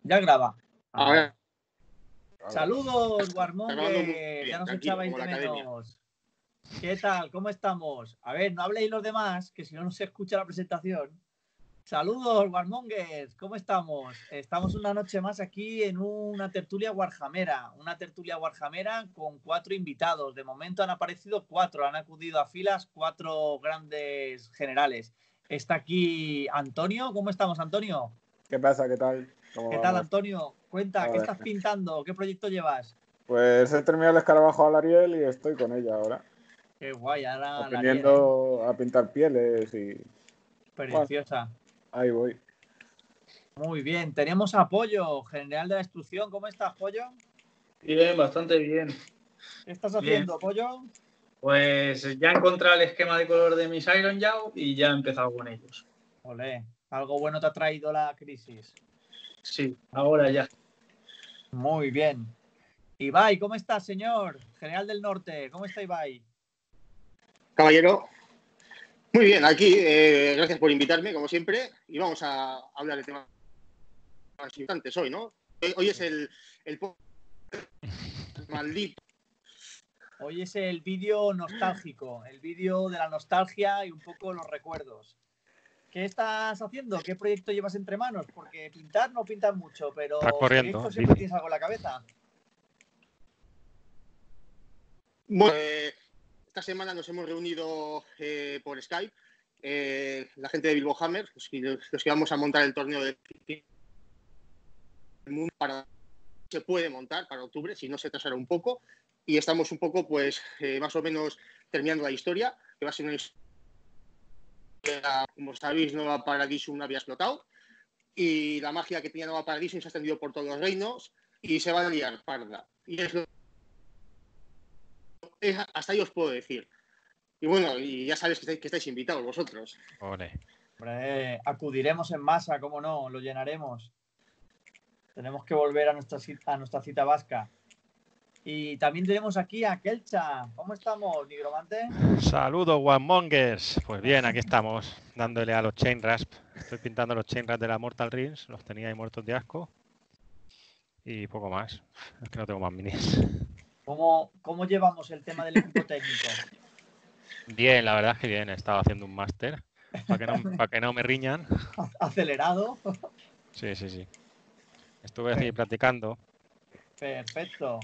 Ya graba. A ver. Saludos, Está grabando muy Warmonger. bien, Ya nos tranquilo, echabais como de la academia. menos. ¿Qué tal? ¿Cómo estamos? A ver, no habléis los demás, que si no, no se escucha la presentación. Saludos, Warmongers. ¿Cómo estamos? Estamos una noche más aquí en una tertulia warhamera. Una tertulia warhamera con 4 invitados. De momento han aparecido 4. Han acudido a filas 4 grandes generales. Está aquí Antonio. ¿Cómo estamos, Antonio? ¿Qué pasa? ¿Qué tal? ¿Qué tal, Antonio? Cuenta, ¿qué estás pintando? ¿Qué proyecto llevas? Pues he terminado el escarabajo al Ariel y estoy con ella ahora. Qué guay, ahora aprendiendo a pintar pieles y... Preciosa. Bueno, ahí voy. Muy bien, tenemos a Pollo, general de la instrucción. ¿Cómo estás, Pollo? Bien, bastante bien. ¿Qué estás haciendo, Pollo? Pues ya he encontrado el esquema de color de mis Iron Yaw y ya he empezado con ellos. Olé, algo bueno te ha traído la crisis. Sí, ahora ya. Muy bien. Ibai, ¿cómo estás, señor? General del Norte, ¿cómo está Ibai? Caballero, muy bien, aquí, gracias por invitarme, como siempre, y vamos a hablar de temas importantes hoy, ¿no? Hoy es el maldito. Hoy es el vídeo nostálgico, el vídeo de la nostalgia y un poco los recuerdos. ¿Qué estás haciendo? ¿Qué proyecto llevas entre manos? Porque pintar no pintas mucho, pero proyectos siempre tienes algo en la cabeza. Bueno, esta semana nos hemos reunido por Skype, la gente de Bilbo Hammer, los que vamos a montar el torneo de mundo se puede montar para octubre, si no se trasará un poco, y estamos un poco, pues, más o menos terminando la historia, que va a ser una historia, como sabéis, Nova Paradisum había explotado, y la magia que tenía Nova Paradisum se ha extendido por todos los reinos, y se va a liar parda. Y hasta ahí os puedo decir. Y bueno, y ya sabéis que estáis invitados vosotros. Hombre, acudiremos en masa, cómo no, lo llenaremos. Tenemos que volver a nuestra cita vasca. Y también tenemos aquí a Kelcha. ¿Cómo estamos, Nigromante? Saludos, Warmongers. Pues bien, aquí estamos, dándole a los Chain Rasp. Estoy pintando los Chain Rasp de la Mortal Rings. Los tenía ahí muertos de asco. Y poco más. Es que no tengo más minis. ¿Cómo llevamos el tema del equipo técnico? Bien, la verdad es que bien. He estado haciendo un máster para que no me riñan. ¿Acelerado? Sí. Estuve así practicando. Perfecto.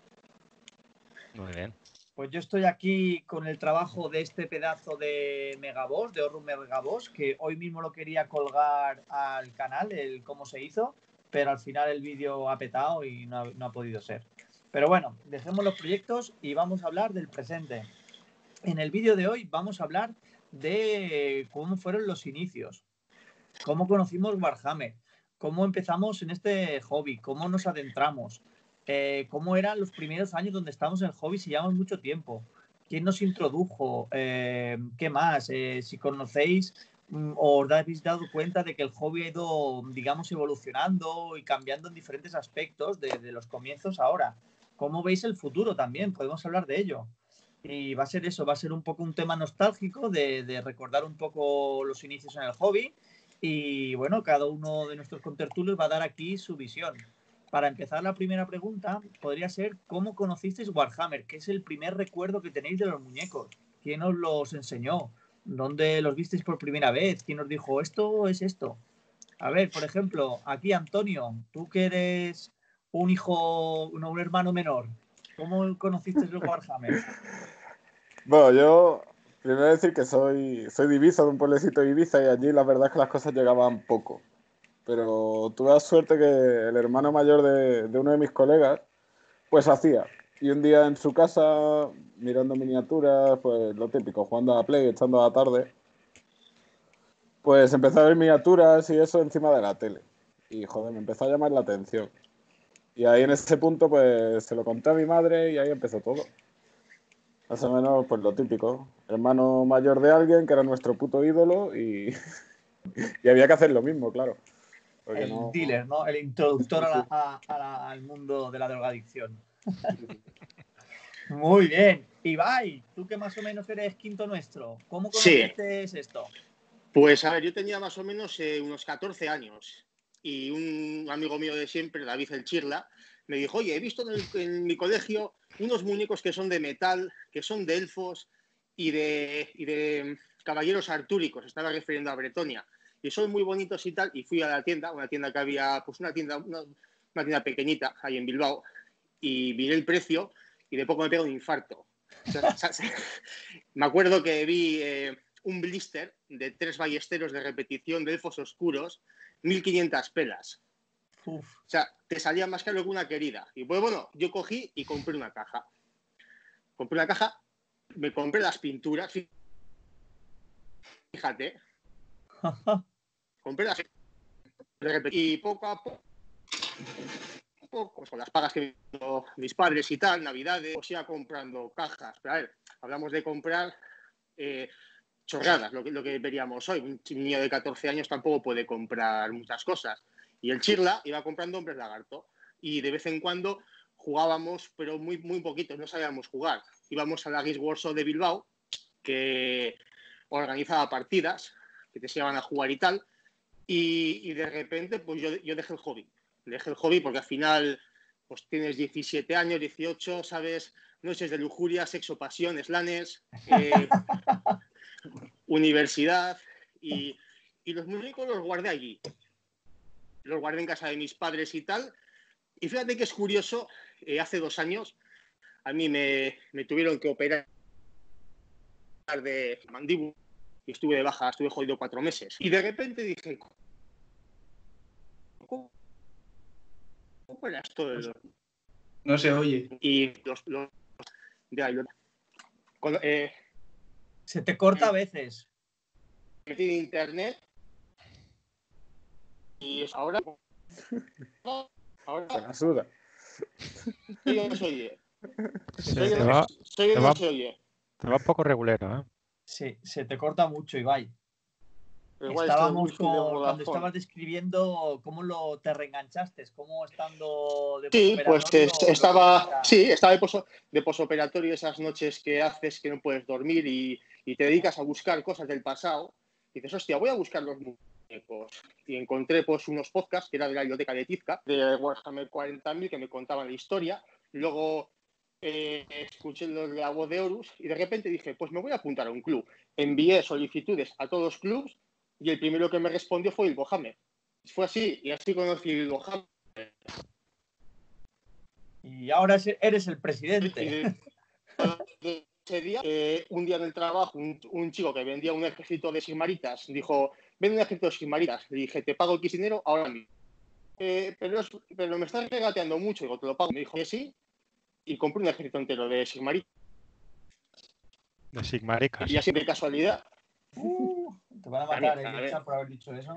Muy bien. Pues yo estoy aquí con el trabajo de este pedazo de Megaboss, de Horror Megaboss, que hoy mismo lo quería colgar al canal, el cómo se hizo, pero al final el vídeo ha petado y no ha podido ser. Pero bueno, dejemos los proyectos y vamos a hablar del presente. En el vídeo de hoy vamos a hablar de cómo fueron los inicios, cómo conocimos Warhammer, cómo empezamos en este hobby, cómo nos adentramos, cómo eran los primeros años donde estábamos en el hobby si llevamos mucho tiempo, quién nos introdujo, qué más, si conocéis o os habéis dado cuenta de que el hobby ha ido, digamos, evolucionando y cambiando en diferentes aspectos de los comienzos ahora. ¿Cómo veis el futuro también? Podemos hablar de ello. Y va a ser eso, va a ser un poco un tema nostálgico de recordar un poco los inicios en el hobby. Y bueno, cada uno de nuestros contertulios va a dar aquí su visión. Para empezar, la primera pregunta podría ser: ¿cómo conocisteis Warhammer? ¿Qué es el primer recuerdo que tenéis de los muñecos? ¿Quién os los enseñó? ¿Dónde los visteis por primera vez? ¿Quién os dijo esto es esto? A ver, por ejemplo, aquí Antonio, tú que eres un hijo, un hermano menor, ¿cómo conociste el Warhammer? Bueno, yo primero decir que soy de Ibiza, de un pueblecito de Ibiza, y allí la verdad es que las cosas llegaban poco. Pero tuve la suerte que el hermano mayor de uno de mis colegas, pues hacía. Y un día en su casa, mirando miniaturas, pues lo típico, jugando a la Play, echando a la tarde, pues empecé a ver miniaturas y eso encima de la tele. Y joder, me empezó a llamar la atención. Y ahí en ese punto, pues se lo conté a mi madre y ahí empezó todo. Más o menos, pues lo típico. Hermano mayor de alguien que era nuestro puto ídolo y había que hacer lo mismo, claro. Porque el dealer, ¿no? El introductor al mundo de la drogadicción. Muy bien. Ibai, tú que más o menos eres quinto nuestro, ¿cómo conociste esto? Pues a ver, yo tenía más o menos unos 14 años. y un amigo mío de siempre, David el Chirla, me dijo, oye, he visto en mi colegio unos muñecos que son de metal, que son de elfos y de caballeros artúricos, estaba refiriendo a Bretonia, y son muy bonitos y tal, y fui a la tienda, una tienda que había, pues una tienda pequeñita ahí en Bilbao, y vi el precio y de poco me pega un infarto. O sea, me acuerdo que vi un blister de 3 ballesteros de repetición de elfos oscuros, 1.500 pelas. Uf. O sea, te salía más caro que una querida. Y pues bueno, yo cogí y compré una caja. Me compré las pinturas, fíjate. Compré las y poco a poco, pues con las pagas que me dieron mis padres y tal, navidades, pues iba comprando cajas. Pero a ver, hablamos de comprar chorradas, lo que veríamos hoy. Un niño de 14 años tampoco puede comprar muchas cosas. Y el Chirla iba comprando hombres lagarto. Y de vez en cuando jugábamos, pero muy, muy poquito, no sabíamos jugar. Íbamos a la Games Workshop de Bilbao, que organizaba partidas, que te enseñaban a jugar y tal. Y de repente, pues yo dejé el hobby. Dejé el hobby porque al final, pues tienes 17 años, 18, ¿sabes? Noches de lujuria, sexo, pasión, slanes, universidad. Y los muñecos los guardé allí. Los guardé en casa de mis padres y tal. Y fíjate que es curioso, hace 2 años a mí me tuvieron que operar de mandíbula y estuve de baja, estuve jodido 4 meses. Y de repente dije, ¿cómo era esto de los... No se oye. Y de ahí, Se te corta a veces. metí en internet y ahora Se la suda. no se oye. Te va No se oye. un poco regulero, ¿eh? Sí, se te corta mucho, Ibai. Pero igual esto es Estábamos wifi de cuando Vodafone. estabas describiendo cómo te reenganchaste, cómo estando de Sí, pues posoperatorio estaba de posoperatorio, esas noches que haces que no puedes dormir y te dedicas a buscar cosas del pasado. Y dices, hostia, voy a buscar los muñecos. Y encontré pues unos podcasts que era de la biblioteca de Tizca, de Warhammer 40.000, que me contaban la historia. Luego escuché los de la voz de Horus y de repente dije, pues me voy a apuntar a un club. Envié solicitudes a todos los clubs y el primero que me respondió fue Bilbohammer. Fue así, y así conocí Bilbohammer. y ahora eres el presidente. De ese día, un día en el trabajo, un chico que vendía un ejército de sigmaritas dijo, vende un ejército de sigmaritas. Le dije, te pago X dinero ahora mismo. Pero me estás regateando mucho. Digo, te lo pago. Me dijo que sí, y compré un ejército entero de sigmaritas. De Sigmaricas. Y así de casualidad. Te van a matar, Richard, por haber dicho eso.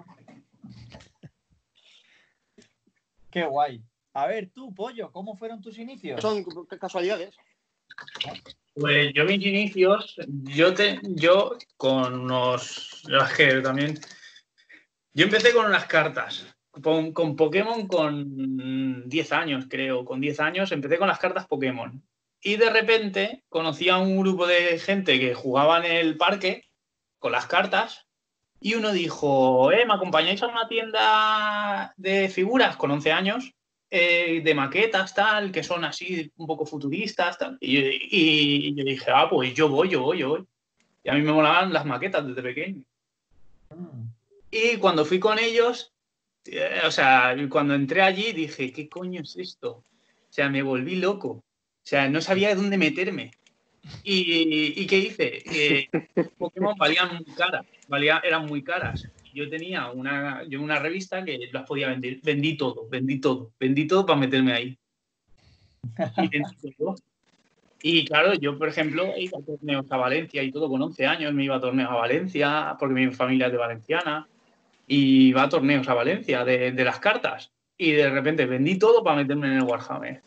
Qué guay. A ver, tú, Pollo, ¿cómo fueron tus inicios? Son casualidades. Pues yo mis inicios, yo con unos... también... Yo empecé con unas cartas. Con Pokémon con 10 años, creo. Con 10 años empecé con las cartas Pokémon. Y de repente conocí a un grupo de gente que jugaba en el parque con las cartas. Y uno dijo, ¿me acompañáis a una tienda de figuras con 11 años? De maquetas, tal, que son así un poco futuristas, tal. Y yo dije, pues yo voy. Y a mí me molaban las maquetas desde pequeño. Y cuando fui con ellos, o sea, cuando entré allí dije, ¿qué coño es esto? O sea, me volví loco. O sea, no sabía dónde meterme. ¿Y qué hice? Pokémon valían muy caras, eran muy caras. Yo tenía una revista que las podía vender. Vendí todo para meterme ahí. Y vendí todo. Y claro, yo, por ejemplo, iba a torneos a Valencia y todo con 11 años. Me iba a torneos a Valencia porque mi familia es de Valenciana. Y iba a torneos a Valencia de las cartas. Y de repente vendí todo para meterme en el Warhammer.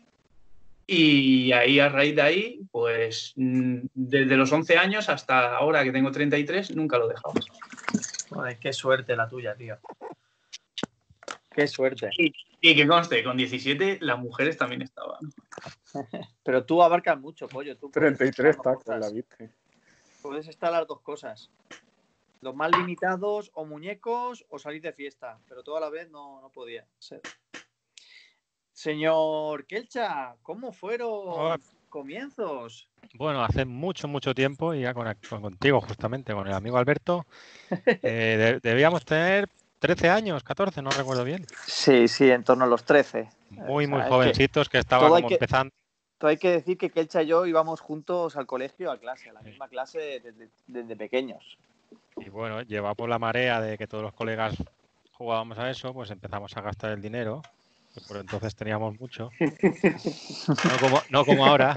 Y ahí, a raíz de ahí, pues desde los 11 años hasta ahora que tengo 33, nunca lo he dejado. Joder, qué suerte la tuya, tío. Qué suerte. Y que conste, con 17 las mujeres también estaban. Pero tú abarcas mucho, Pollo. Tú 33 tacos la viste. puedes estar las dos cosas. Los más limitados, o muñecos o salir de fiesta, pero toda la vez no podía ser. Señor Kelcha, ¿cómo fueron comienzos? Bueno, hace mucho, mucho tiempo, y ya contigo justamente, con el amigo Alberto, debíamos tener 13 años, 14, no recuerdo bien. Sí, en torno a los 13. Muy jovencitos, que estaba como empezando. Hay que decir que Kelcha y yo íbamos juntos al colegio, a clase, a la misma clase desde pequeños. Y bueno, llevado por la marea de que todos los colegas jugábamos a eso, pues empezamos a gastar el dinero, que por entonces teníamos mucho. No como ahora.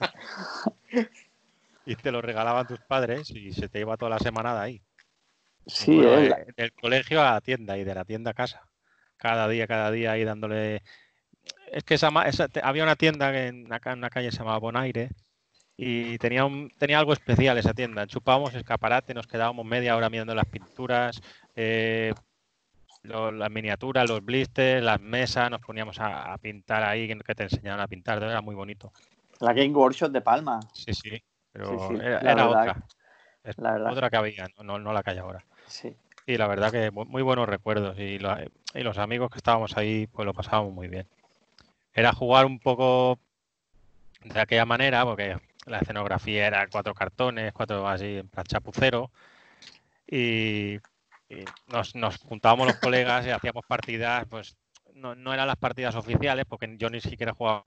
Y te lo regalaban tus padres y se te iba toda la semana de ahí. Sí, bueno, del colegio a la tienda y de la tienda a casa. Cada día ahí dándole... Es que había una tienda en una calle que se llamaba Bonaire y tenía algo especial esa tienda. Chupábamos escaparate, nos quedábamos media hora mirando las pinturas, las miniaturas, los blisters, las mesas, nos poníamos a pintar ahí, que te enseñaban a pintar, era muy bonito. La Game Workshop de Palma. Sí, pero sí. Era verdad, otra. Otra que había, no la que hay ahora. Sí. Y la verdad que muy buenos recuerdos y los amigos que estábamos ahí pues lo pasábamos muy bien. Era jugar un poco de aquella manera porque la escenografía era 4 cartones, 4 así en plan chapucero y nos juntábamos los colegas y hacíamos partidas, pues no eran las partidas oficiales porque yo ni siquiera jugaba.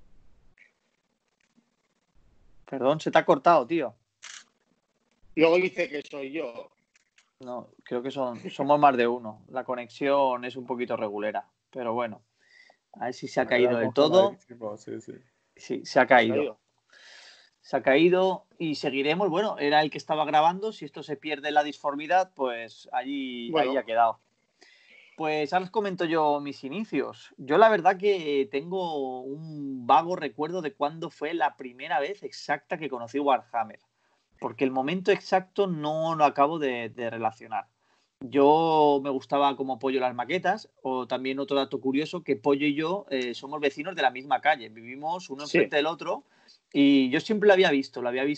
Perdón, se te ha cortado, tío. Luego dice que soy yo. No, creo que somos más de uno. La conexión es un poquito regulera, pero bueno. A ver si se ha caído del todo. Sí, se ha caído. Se ha caído y seguiremos. Bueno, era el que estaba grabando. Si esto se pierde la disformidad, pues ahí ha quedado. Pues ahora os comento yo mis inicios. Yo la verdad que tengo un vago recuerdo de cuándo fue la primera vez exacta que conocí Warhammer. Porque el momento exacto no lo acabo de relacionar. Yo me gustaba como Pollo las maquetas, o también otro dato curioso, que Pollo y yo somos vecinos de la misma calle, vivimos uno enfrente del otro, y yo siempre lo había visto,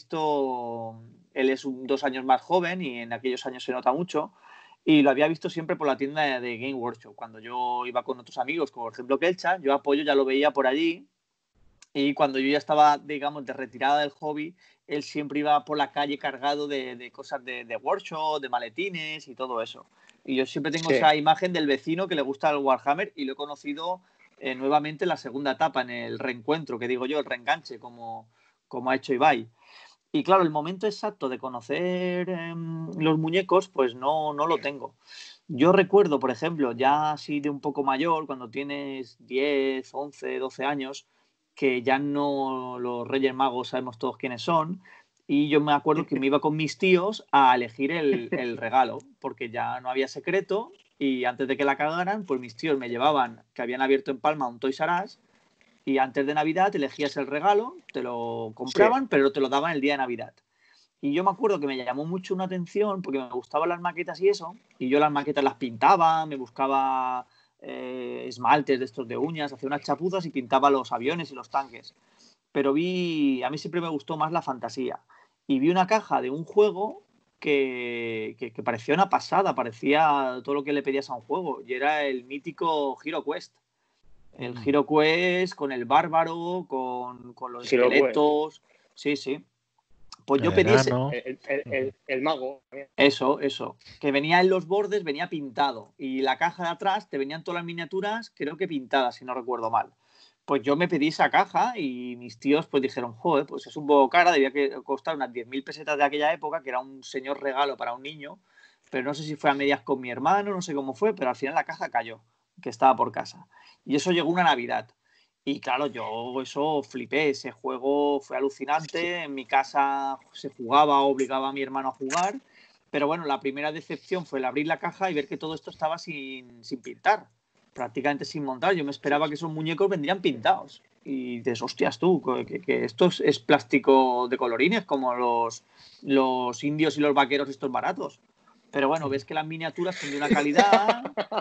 él es 2 años más joven y en aquellos años se nota mucho, y lo había visto siempre por la tienda de Game Workshop. Cuando yo iba con otros amigos, como por ejemplo Kelcha, yo a Pollo ya lo veía por allí, y cuando yo ya estaba, digamos, de retirada del hobby, él siempre iba por la calle cargado de cosas de workshop, de maletines y todo eso. Y yo siempre tengo esa imagen del vecino que le gusta el Warhammer y lo he conocido nuevamente en la segunda etapa, en el reencuentro, que digo yo, el reenganche, como ha hecho Ibai. Y claro, el momento exacto de conocer los muñecos, pues no lo tengo. Yo recuerdo, por ejemplo, ya así de un poco mayor, cuando tienes 10, 11, 12 años, que ya no los Reyes Magos sabemos todos quiénes son, y yo me acuerdo que me iba con mis tíos a elegir el regalo, porque ya no había secreto, y antes de que la cagaran, pues mis tíos me llevaban, que habían abierto en Palma un Toys R Us, y antes de Navidad elegías el regalo, te lo compraban, pero te lo daban el día de Navidad. Y yo me acuerdo que me llamó mucho una atención, porque me gustaban las maquetas y eso, y yo las maquetas las pintaba, me buscaba esmaltes de estos de uñas, hacía unas chapuzas y pintaba los aviones y los tanques. Pero a mí siempre me gustó más la fantasía. Y vi una caja de un juego que parecía una pasada, parecía todo lo que le pedías a un juego, y era el mítico Hero Quest. El Hero Quest con el bárbaro, con los esqueletos. Sí. Pues yo pedí el mago. Eso. Que venía en los bordes, venía pintado. Y la caja de atrás te venían todas las miniaturas, creo que pintadas, si no recuerdo mal. Pues yo me pedí esa caja y mis tíos pues dijeron, joder, pues es un poco cara, debía costar unas 10.000 pesetas de aquella época, que era un señor regalo para un niño. Pero no sé si fue a medias con mi hermano, no sé cómo fue, pero al final la caja cayó, que estaba por casa. Y eso llegó una Navidad. Y claro, yo eso flipé, ese juego fue alucinante, en mi casa se jugaba, obligaba a mi hermano a jugar, pero bueno, la primera decepción fue el abrir la caja y ver que todo esto estaba sin pintar, prácticamente sin montar. Yo me esperaba que esos muñecos vendrían pintados. Y dices, hostias tú, que esto es plástico de colorines, como los indios y los vaqueros estos baratos. Pero bueno, ves que las miniaturas son de una calidad,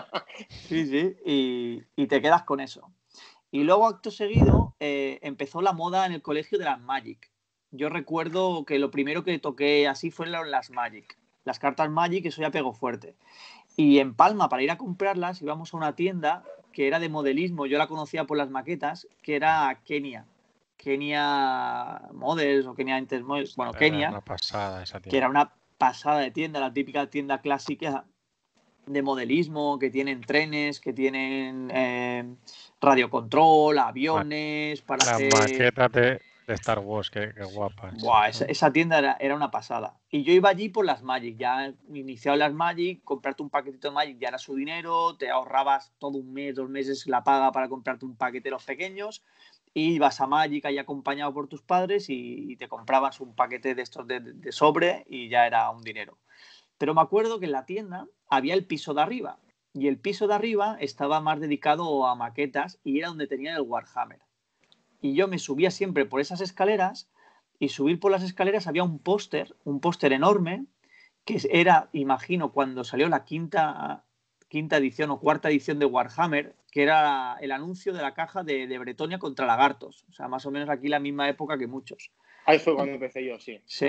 sí, y te quedas con eso. Y luego, acto seguido, empezó la moda en el colegio de las Magic. Yo recuerdo que lo primero que toqué así fueron las Magic. Las cartas Magic, eso ya pegó fuerte. Y en Palma, para ir a comprarlas, íbamos a una tienda que era de modelismo, yo la conocía por las maquetas, que era Kenia Models o Kenia Intermodels, bueno, Kenia, una pasada esa tienda. Que era una pasada de tienda, la típica tienda clásica de modelismo, que tienen trenes, que tienen radiocontrol, aviones, para Las hacer... maquetas de Star Wars, qué guapas. Buah, esa tienda era una pasada. Y yo iba allí por las Magic, ya iniciado las Magic, comprarte un paquetito de Magic ya era su dinero, te ahorrabas todo un mes, 2 meses la paga para comprarte un paquete de los pequeños, y ibas a Magic ahí acompañado por tus padres y te comprabas un paquete de estos de sobre y ya era un dinero. Pero me acuerdo que en la tienda había el piso de arriba, y el piso de arriba estaba más dedicado a maquetas y era donde tenían el Warhammer. Y yo me subía siempre por esas escaleras, y subir por las escaleras había un póster enorme, que era, imagino, cuando salió la quinta edición o cuarta edición de Warhammer, que era el anuncio de la caja de Bretonia contra Lagartos. O sea, más o menos aquí la misma época que muchos. Ahí fue cuando empecé yo, sí. Sí.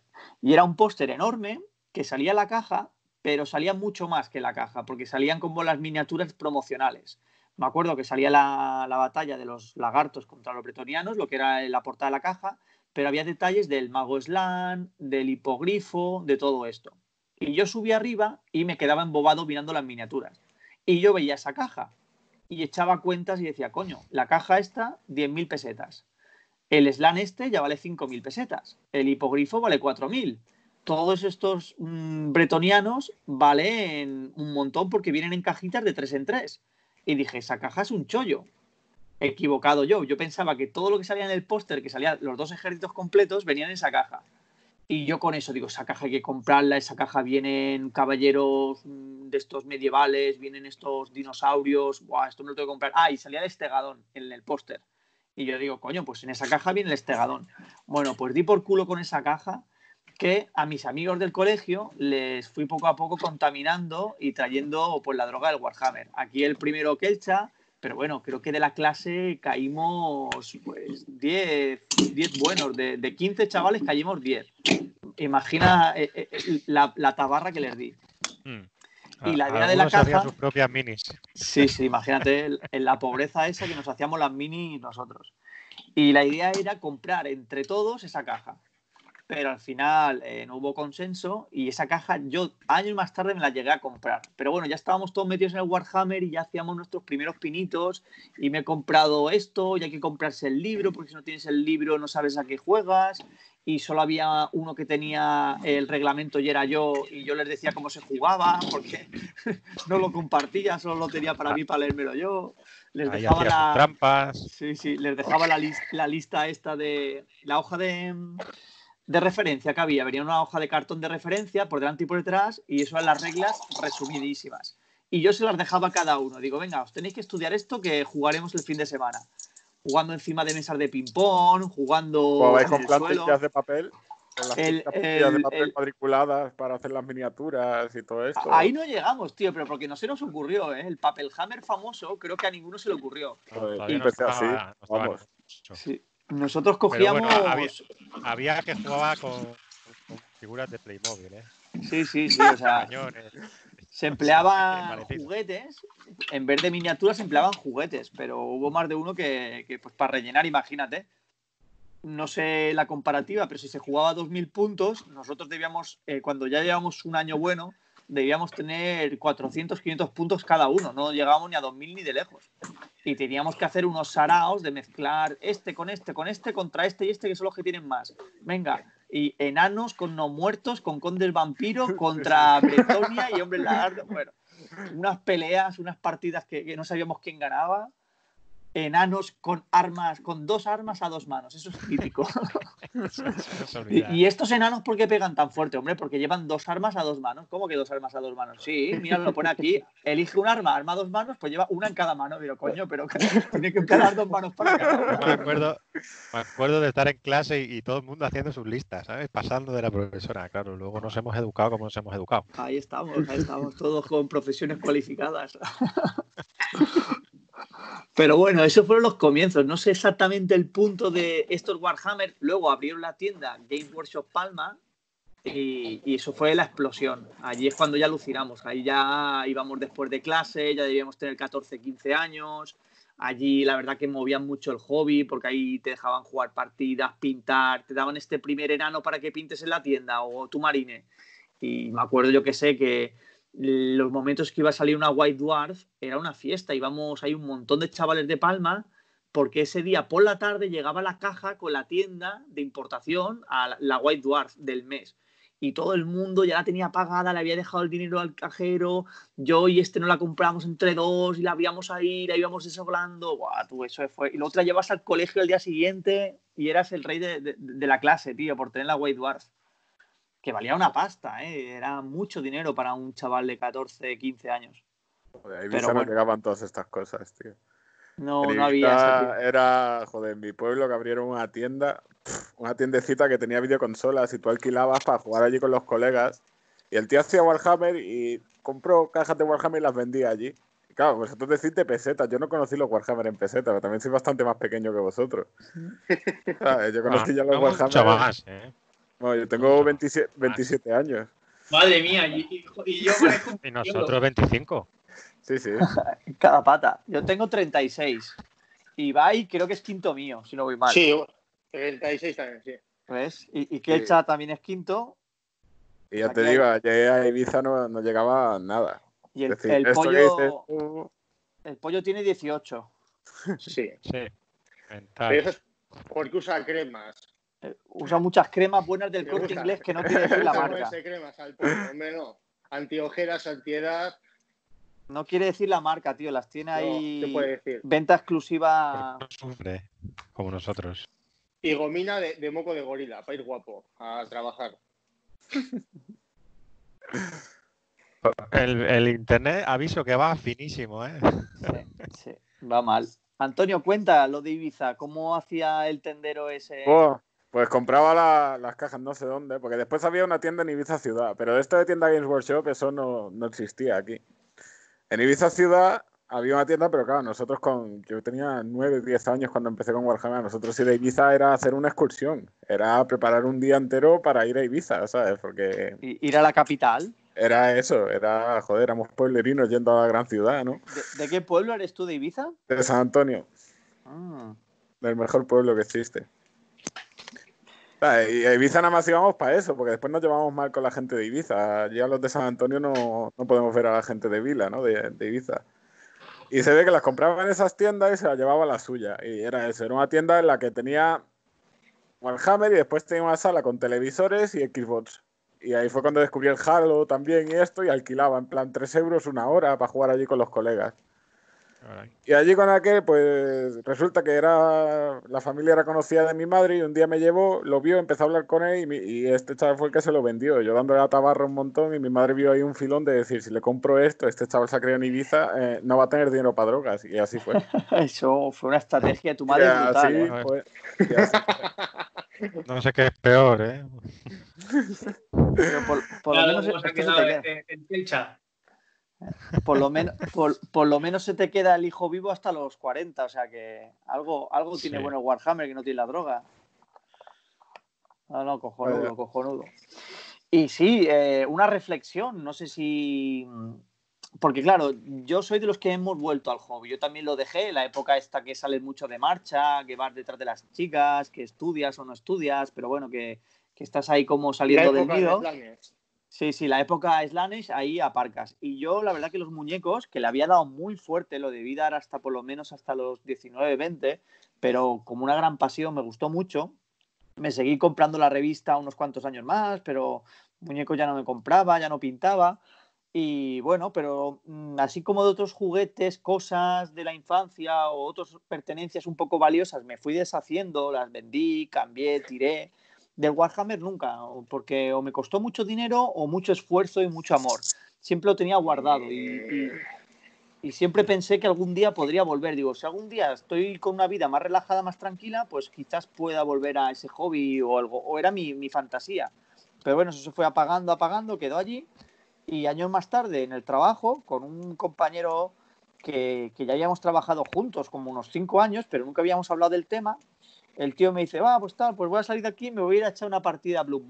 Y era un póster enorme que salía la caja, pero salía mucho más que la caja, porque salían como las miniaturas promocionales. Me acuerdo que salía la batalla de los lagartos contra los bretonianos, lo que era la portada de la caja, pero había detalles del mago Slan, del hipogrifo, de todo esto. Y yo subí arriba y me quedaba embobado mirando las miniaturas. Y yo veía esa caja y echaba cuentas y decía, coño, la caja esta, 10.000 pesetas. El Slan este ya vale 5.000 pesetas. El hipogrifo vale 4.000. Todos estos bretonianos valen un montón porque vienen en cajitas de 3 en 3. Y dije, esa caja es un chollo. Equivocado yo. Yo pensaba que todo lo que salía en el póster, que salían los 2 ejércitos completos, venían en esa caja. Y yo con eso digo, esa caja hay que comprarla, esa caja vienen caballeros de estos medievales, vienen estos dinosaurios, buah, esto me lo tengo que comprar. Ah, y salía el Estegadón en el póster. Y yo digo, coño, pues en esa caja viene el Estegadón. Bueno, pues di por culo con esa caja, que a mis amigos del colegio les fui poco a poco contaminando y trayendo pues la droga del Warhammer. Aquí el primero Kelcha, pero bueno, creo que de la clase caímos pues 10 buenos, de 15 chavales caímos 10. Imagina la tabarra que les di. Y la idea de la caja... hacían sus propias minis. Sí, imagínate en la pobreza esa que nos hacíamos las minis nosotros. Y la idea era comprar entre todos esa caja. Pero al final no hubo consenso y esa caja yo años más tarde me la llegué a comprar. Pero bueno, ya estábamos todos metidos en el Warhammer y ya hacíamos nuestros primeros pinitos y me he comprado esto y hay que comprarse el libro porque si no tienes el libro no sabes a qué juegas y solo había uno que tenía el reglamento y era yo y yo les decía cómo se jugaba porque no lo compartía, solo lo tenía para mí para leérmelo yo. Les dejaba sus trampas. Sí, les dejaba la lista esta de la hoja de referencia que había. Venía una hoja de cartón de referencia por delante y por detrás y eso eran las reglas resumidísimas. Y yo se las dejaba a cada uno. Digo, venga, os tenéis que estudiar esto que jugaremos el fin de semana. Jugando encima de mesas de ping-pong, jugando en con el plantillas suelo. De papel. Con las plantillas de papel cuadriculadas para hacer las miniaturas y todo esto. Ahí no llegamos, tío, pero porque no se nos ocurrió, ¿eh? El papel hammer famoso, creo que a ninguno se le ocurrió. Y empecé así, vamos. Sí. Nosotros cogíamos... Bueno, había que jugar con figuras de Playmobil, ¿eh? Sí, o sea... Cañones. Se empleaban juguetes, en vez de miniaturas se empleaban juguetes, pero hubo más de uno que pues para rellenar, imagínate. No sé la comparativa, pero si se jugaba a 2.000 puntos, nosotros debíamos, cuando ya llevamos un año bueno, debíamos tener 400, 500 puntos cada uno. No llegábamos ni a 2.000 ni de lejos. Y teníamos que hacer unos saraos de mezclar este, contra este y este, que son los que tienen más. Venga, y enanos con no muertos, con condes vampiros, contra Bretonia y hombres lagartos. Bueno, unas peleas, unas partidas que no sabíamos quién ganaba. Enanos con armas, con 2 armas a 2 manos, eso es típico. y estos enanos, ¿por qué pegan tan fuerte, hombre? Porque llevan 2 armas a 2 manos. ¿Cómo que 2 armas a 2 manos? Sí, mira, lo pone aquí. Elige un arma a 2 manos, pues lleva una en cada mano. Digo, coño, pero tiene que emplear 2 manos para cada uno. Me acuerdo de estar en clase y todo el mundo haciendo sus listas, ¿sabes? Pasando de la profesora. Claro, luego nos hemos educado como nos hemos educado. Ahí estamos todos con profesiones cualificadas. Pero bueno, esos fueron los comienzos. No sé exactamente el punto de estos Warhammer. Luego abrieron la tienda Games Workshop Palma, y eso fue la explosión. Allí es cuando ya alucinamos. Ahí ya íbamos después de clase, ya debíamos tener 14, 15 años. Allí la verdad que movían mucho el hobby porque ahí te dejaban jugar partidas, pintar, te daban este primer enano para que pintes en la tienda o tu marine. Y me acuerdo, yo que sé, que los momentos que iba a salir una White Dwarf era una fiesta. Íbamos, hay un montón de chavales de Palma porque ese día por la tarde llegaba la caja con la tienda de importación a la White Dwarf del mes. Y todo el mundo ya la tenía pagada, le había dejado el dinero al cajero, yo y este no la compramos entre dos y la habíamos ahí, la íbamos desdoblando. Buah, tú, eso fue. Y luego te la llevas al colegio el día siguiente y eras el rey de la clase, tío, por tener la White Dwarf. Que valía una pasta, ¿eh? Era mucho dinero para un chaval de 14, 15 años. Joder, ahí Pero no bueno, llegaban todas estas cosas, tío. no En había esa... Ibiza era, joder, en mi pueblo que abrieron una tienda, una tiendecita que tenía videoconsolas y tú alquilabas para jugar allí con los colegas. Y el tío hacía Warhammer y compró cajas de Warhammer y las vendía allí. Y claro, vosotros decís de pesetas. Yo no conocí los Warhammer en pesetas, pero también soy bastante más pequeño que vosotros. ¿Sabes? Yo conocí ya los No Warhammer. mucho más, ¿eh? Bueno, yo tengo 27 años. Madre mía, y yo parezco un Y nosotros 25. Sí, sí. Cada pata. Yo tengo 36. Ibai creo que es quinto mío, si no voy mal. Sí, 36 también, sí. ¿Ves? Y Kelcha también es quinto. Y ya Aquí te digo, allí a Ibiza no llegaba nada. Y Es el decir, esto que dices tú, el pollo tiene 18. Sí. Sí. Pero Mental. eso es porque usa cremas. Usa muchas cremas buenas del Me Corte gusta. Inglés que no quiere decir la Me gusta marca. ponerse cremas al pollo, hombre, no. Antiojeras, antiedad. No quiere decir la marca, tío. Las tiene No, ahí. ¿qué puede decir? Venta exclusiva. No sufre, como nosotros. Y gomina de moco de gorila, para ir guapo a trabajar. El internet, aviso que va finísimo, ¿eh? Sí, va mal. Antonio, cuenta lo de Ibiza. ¿Cómo hacía el tendero ese? oh, pues compraba las cajas no sé dónde, porque después había una tienda en Ibiza Ciudad, pero de esto de tienda Games Workshop eso no existía aquí. En Ibiza Ciudad había una tienda, pero claro, yo tenía 9, 10 años cuando empecé con Warhammer. Nosotros ir a Ibiza era hacer una excursión, era preparar un día entero para ir a Ibiza, ¿sabes? Porque Ir a la capital. era eso, joder, éramos pueblerinos yendo a la gran ciudad, ¿no? ¿De qué pueblo eres tú de Ibiza? De San Antonio, del mejor pueblo que existe. Y a Ibiza nada más íbamos para eso, porque después nos llevamos mal con la gente de Ibiza. Ya los de San Antonio no podemos ver a la gente de Vila, ¿no? De Ibiza. Y se ve que las compraba en esas tiendas y se las llevaba a la suya. Y era eso, era una tienda en la que tenía Warhammer y después tenía una sala con televisores y Xbox. Y ahí fue cuando descubrí el Halo también y esto, y alquilaba en plan 3 euros una hora para jugar allí con los colegas. Y allí con aquel, pues resulta que la familia era conocida de mi madre y un día me llevó, lo vio, empezó a hablar con él y este chaval fue el que se lo vendió. Yo dándole la tabarra un montón y mi madre vio ahí un filón de decir, si le compro esto, este chaval se ha creado en Ibiza, no va a tener dinero para drogas. Y así fue. Eso fue una estrategia de tu madre brutal, ¿eh? Y así fue. No sé qué es peor, ¿eh? Pero por lo menos hemos esto se quedado te queda. en Telcha. Por lo menos se te queda el hijo vivo hasta los 40, o sea que algo tiene Sí. bueno Warhammer que no tiene la droga. No, cojonudo. Y sí, una reflexión, no sé si... Porque claro, yo soy de los que hemos vuelto al hobby. Yo también lo dejé, la época esta que sales mucho de marcha, que vas detrás de las chicas, que estudias o no estudias, pero bueno, que estás ahí como saliendo del nido. Sí, la época Slanesh, ahí aparcas. Y yo, la verdad que los muñecos, que le había dado muy fuerte, lo debí dar hasta por lo menos hasta los 19, 20, pero como una gran pasión, me gustó mucho. Me seguí comprando la revista unos cuantos años más, pero muñecos ya no me compraba, ya no pintaba. Y bueno, pero así como de otros juguetes, cosas de la infancia o otras pertenencias un poco valiosas, me fui deshaciendo, las vendí, cambié, tiré. Del Warhammer nunca, porque o me costó mucho dinero o mucho esfuerzo y mucho amor. Siempre lo tenía guardado y siempre pensé que algún día podría volver. Digo, si algún día estoy con una vida más relajada, más tranquila, pues quizás pueda volver a ese hobby o algo. O era mi fantasía. Pero bueno, eso se fue apagando, quedó allí. Y años más tarde, en el trabajo, con un compañero que ya habíamos trabajado juntos como unos 5 años, pero nunca habíamos hablado del tema, el tío me dice, pues voy a salir de aquí y me voy a ir a echar una partida a Blood Bowl.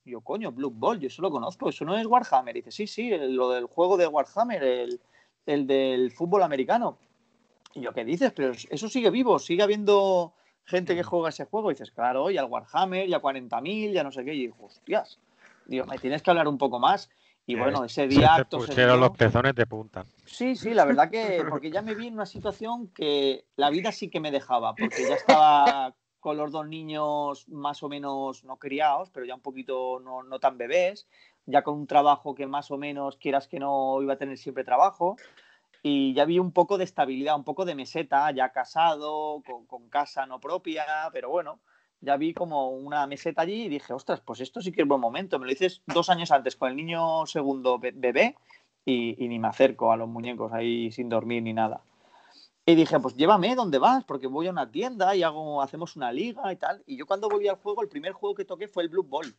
Y yo, coño, Blood Bowl, yo eso lo conozco, eso no es Warhammer. Y dice, sí, lo del juego de Warhammer, el del fútbol americano. Y yo, ¿qué dices? Pero eso sigue vivo, sigue habiendo gente que juega ese juego. Y dices, claro, y al Warhammer, y a 40.000, ya no sé qué. Y digo, hostias, digo, me tienes que hablar un poco más. Y bueno, ese día Se te acto pusieron seguido... los pezones de punta. Sí, la verdad que... Porque ya me vi en una situación que la vida sí que me dejaba, porque ya estaba con los 2 niños más o menos no criados, pero ya un poquito no tan bebés, ya con un trabajo que más o menos, quieras que no, iba a tener siempre trabajo, y ya vi un poco de estabilidad, un poco de meseta, ya casado, con casa no propia, pero bueno, ya vi como una meseta allí y dije, ostras, pues esto sí que es buen momento. Me lo dices 2 años antes con el niño segundo bebé y ni me acerco a los muñecos ahí sin dormir ni nada. Y dije, pues llévame, ¿dónde vas? Porque voy a una tienda y hacemos una liga y tal. Y yo cuando volví al juego, el primer juego que toqué fue el Blood Bowl.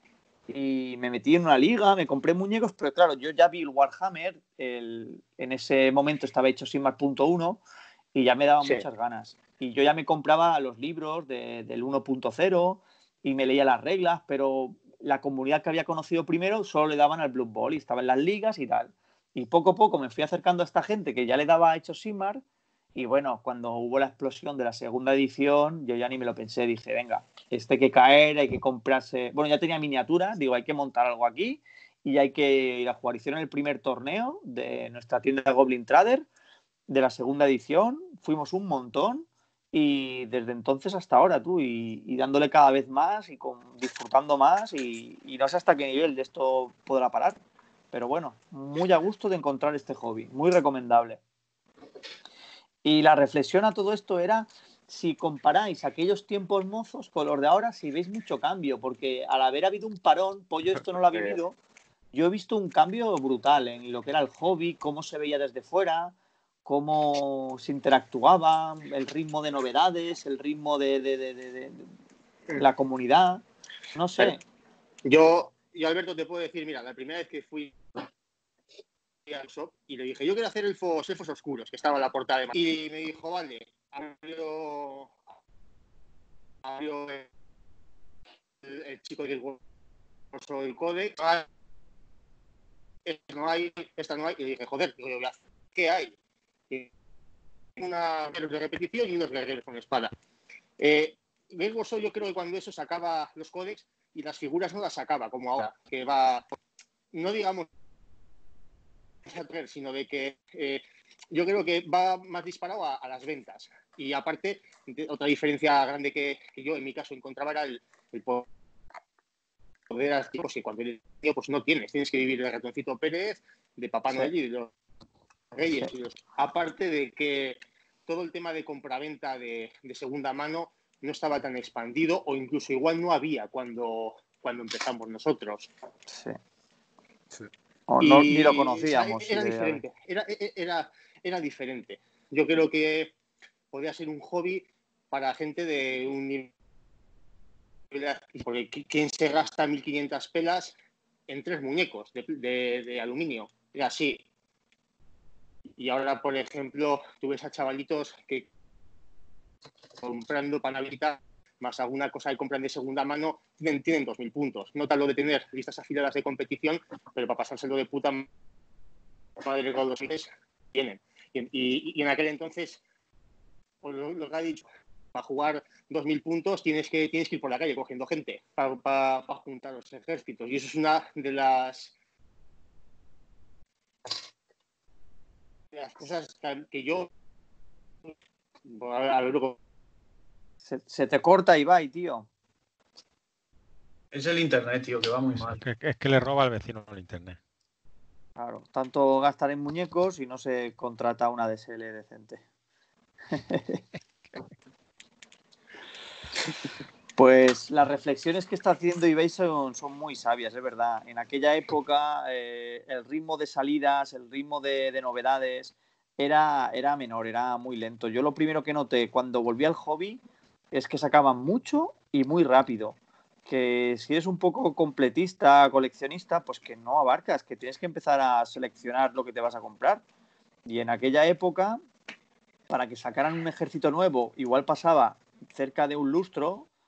Y me metí en una liga, me compré muñecos, pero claro, yo ya vi el Warhammer, en ese momento estaba hecho Sigmar.1 y ya me daban muchas ganas. Y yo ya me compraba los libros del 1.0 y me leía las reglas, pero la comunidad que había conocido primero solo le daban al Blood Bowl y estaba en las ligas y tal. Y poco a poco me fui acercando a esta gente que ya le daba hecho Sigmar. Y bueno, cuando hubo la explosión de la segunda edición, yo ya ni me lo pensé, dije, venga, hay que caer, hay que comprarse... Bueno, ya tenía miniaturas, digo, hay que montar algo aquí y hay que ir a jugar. Hicieron el primer torneo de nuestra tienda Goblin Trader de la segunda edición, fuimos un montón y desde entonces hasta ahora tú, y dándole cada vez más y disfrutando más y no sé hasta qué nivel de esto podrá parar. Pero bueno, muy a gusto de encontrar este hobby, muy recomendable. Y la reflexión a todo esto era si comparáis aquellos tiempos mozos con los de ahora, si veis mucho cambio, porque al haber habido un parón, Pollo esto no lo ha vivido, yo he visto un cambio brutal en lo que era el hobby, cómo se veía desde fuera, cómo se interactuaba, el ritmo de novedades, el ritmo de la comunidad, no sé. Yo, Alberto, te puedo decir, mira, la primera vez que fui al shop y le dije, yo quiero hacer elfos oscuros, que estaba en la portada de Madrid. Y me dijo, vale, abrió el chico del curso del códex, esta no hay, y le dije, joder, ¿qué hay? Una guerreros de repetición y unos guerreros con espada. Yo creo que cuando eso sacaba los códex y las figuras no las sacaba, como ahora, que va, no digamos sino de que yo creo que va más disparado a las ventas. Y aparte, otra diferencia grande que yo en mi caso encontraba era el poder adquisitivo, pues, que cuando eres niño pues no tienes que vivir de Ratoncito Pérez, de Papá Noel y de los Reyes. Aparte de que todo el tema de compraventa de segunda mano no estaba tan expandido o incluso igual no había cuando empezamos nosotros. Sí. O no, ni lo conocíamos. Era diferente. Era diferente. Yo creo que podía ser un hobby para gente de un nivel. Porque ¿quién se gasta 1.500 pelas en 3 muñecos de aluminio? Era así. Y ahora, por ejemplo, tú ves a chavalitos que comprando para Navidad más alguna cosa que compran de segunda mano, tienen 2.000 puntos. No tal lo de tener listas afiladas de competición, pero para pasárselo de puta madre con los meses, tienen. Y en aquel entonces, pues lo que ha dicho, para jugar 2.000 puntos tienes que ir por la calle cogiendo gente para juntar los ejércitos. Y eso es una de las cosas que yo... A ver, se te corta Ibai, tío. Es el internet, tío, que va muy mal. Es que le roba al vecino el internet. Claro, tanto gastar en muñecos y no se contrata una DSL decente. Pues las reflexiones que está haciendo Ibai son muy sabias, es verdad. En aquella época el ritmo de salidas, el ritmo de novedades era menor, era muy lento. Yo lo primero que noté cuando volví al hobby es que sacaban mucho y muy rápido. Que si eres un poco completista, coleccionista, pues que no abarcas, que tienes que empezar a seleccionar lo que te vas a comprar. Y en aquella época, para que sacaran un ejército nuevo, igual pasaba cerca de un lustro,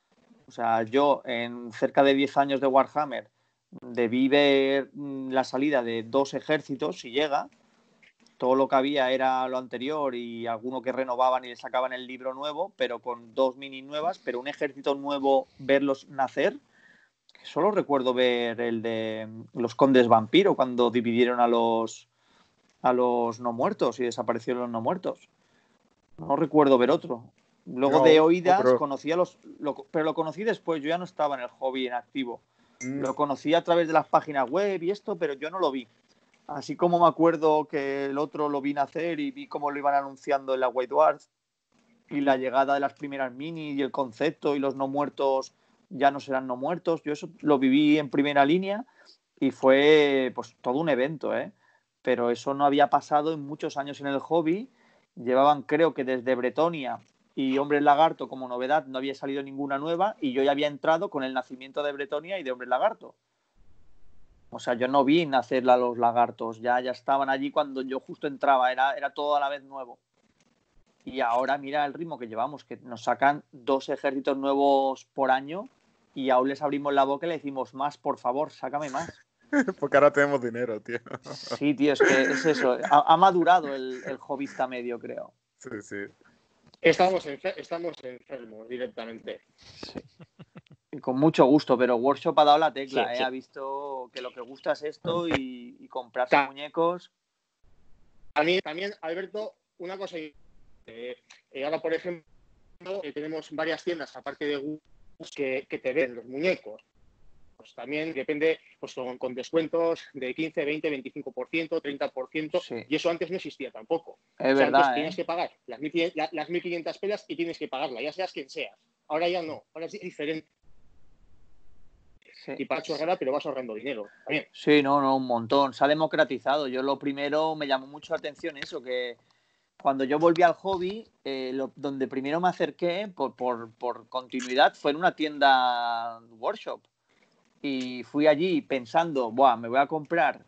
O sea, yo en cerca de 10 años de Warhammer debí ver la salida de 2 ejércitos, si llega. Todo lo que había era lo anterior y alguno que renovaban y le sacaban el libro nuevo, pero con 2 mini nuevas, pero un ejército nuevo, verlos nacer. Solo recuerdo ver el de los condes vampiro cuando dividieron a los no muertos y desaparecieron los no muertos. No recuerdo ver otro. Luego No, de oídas pero... conocía pero lo conocí después. Yo ya no estaba en el hobby en activo. Lo conocí a través de las páginas web y esto, pero yo no lo vi. Así como me acuerdo que el otro lo vi nacer y vi cómo lo iban anunciando en la White Dwarf y la llegada de las primeras mini y el concepto y los no muertos ya no serán no muertos. Yo eso lo viví en primera línea y fue pues todo un evento, ¿eh? Pero eso no había pasado en muchos años en el hobby. Llevaban, creo que desde Bretonia y Hombres Lagarto como novedad no había salido ninguna nueva y yo ya había entrado con el nacimiento de Bretonia y de Hombres Lagarto. O sea, yo no vi nacer a los lagartos, ya estaban allí cuando yo justo entraba, era todo a la vez nuevo. Y ahora mira el ritmo que llevamos, que nos sacan 2 ejércitos nuevos por año y aún les abrimos la boca y le decimos más, por favor, sácame más. Porque ahora tenemos dinero, tío. Sí, tío, es que es eso. Ha madurado el hobbyista medio, creo. Sí, sí. Estamos enfermos directamente. Sí. Y con mucho gusto, pero Workshop ha dado la tecla, Sí, sí. Ha visto que lo que gusta es esto y comprarse muñecos. A mí también, Alberto, una cosa. Ahora, por ejemplo, tenemos varias tiendas, aparte de Gus, que te venden los muñecos. Pues también depende, pues con descuentos de 15, 20, 25%, 30%, Sí. y eso antes no existía tampoco. Es o sea, verdad, antes tenías que pagar las 1.500 pelas y tienes que pagarla, ya seas quien seas. Ahora ya no, ahora es diferente. Sí. Y para chorrada, pero vas ahorrando dinero también. Sí, no, un montón. Se ha democratizado. Yo lo primero me llamó mucho la atención eso, que cuando yo volví al hobby, donde primero me acerqué por continuidad fue en una tienda Workshop. Y fui allí pensando, buah, me voy a comprar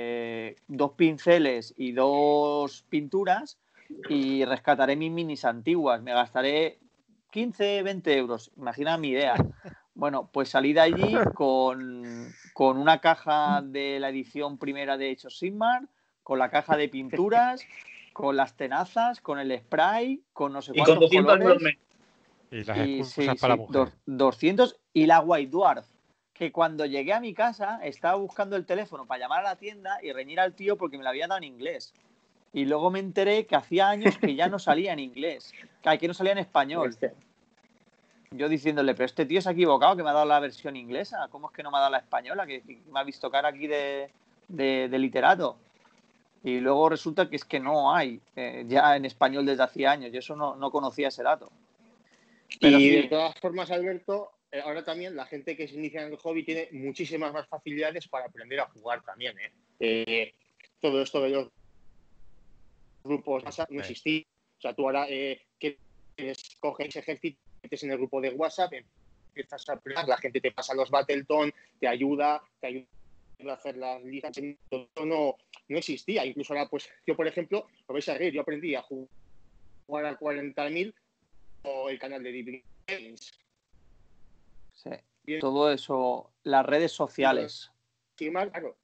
2 pinceles y 2 pinturas y rescataré mis minis antiguas. Me gastaré 15, 20 euros. Imagina mi idea. Bueno, pues salí de allí con una caja de la edición primera de Age of Sigmar, con la caja de pinturas, con las tenazas, con el spray, con no sé Y con cuántos 200 colores. euros. Y las Y excusas para la mujer. 200 y la White Dwarf, que cuando llegué a mi casa estaba buscando el teléfono para llamar a la tienda y reñir al tío porque me lo había dado en inglés. Y luego me enteré que hacía años que ya no salía en inglés, que no salía en español. Yo diciéndole, pero este tío se ha equivocado, que me ha dado la versión inglesa. ¿Cómo es que no me ha dado la española? Que me ha visto cara aquí de literato. Y luego resulta que es que no hay ya en español desde hacía años. Yo eso no conocía ese dato. Pero y sí. de todas formas, Alberto, ahora también la gente que se inicia en el hobby tiene muchísimas más facilidades para aprender a jugar también. Todo esto de los grupos WhatsApp no existía. O sea, tú ahora que coges ejército, metes en el grupo de WhatsApp, empiezas a aprender, la gente te pasa los Battleton, te ayuda a hacer las listas. No existía. Incluso ahora, pues yo, por ejemplo, lo vais a reír, yo aprendí a jugar a 40.000 o el canal de Deep Games. Sí. Todo eso, las redes sociales. Sí, claro.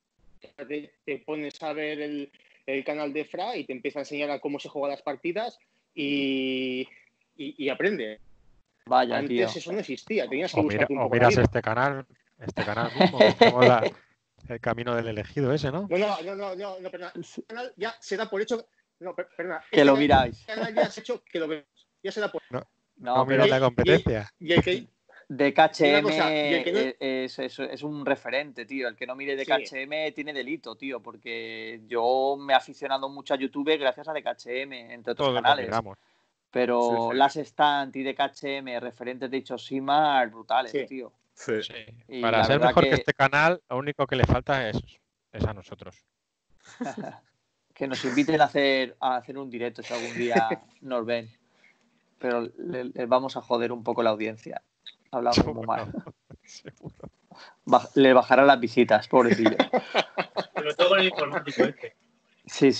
Te pones a ver el canal de Fra y te empieza a enseñar a cómo se juegan las partidas y aprende. Vaya, antes tío. Eso no existía, tenías que buscar un poco. O miras este canal mismo, que tenemos el camino del elegido ese, ¿no? No, perdona. El canal ya se da por hecho. No, perdona. Que lo miráis. El canal ya has hecho que lo veas. Ya se da por hecho. No miras la competencia. Y el que. De KHM no... es un referente, tío. El que no mire de KHM tiene delito, tío, porque yo me he aficionado mucho a YouTube gracias a DKHM, entre otros canales. Pero Last Stand y DKHM, referentes de Age of Sigmar, brutales, tío. Sí. Para ser mejor que este canal, lo único que le falta es a nosotros. Que nos inviten a hacer un directo si algún día nos ven. Pero les vamos a joder un poco la audiencia. Hablamos muy mal. Le bajarán las visitas, pobrecillo. Sobre todo con el informático este. Sí.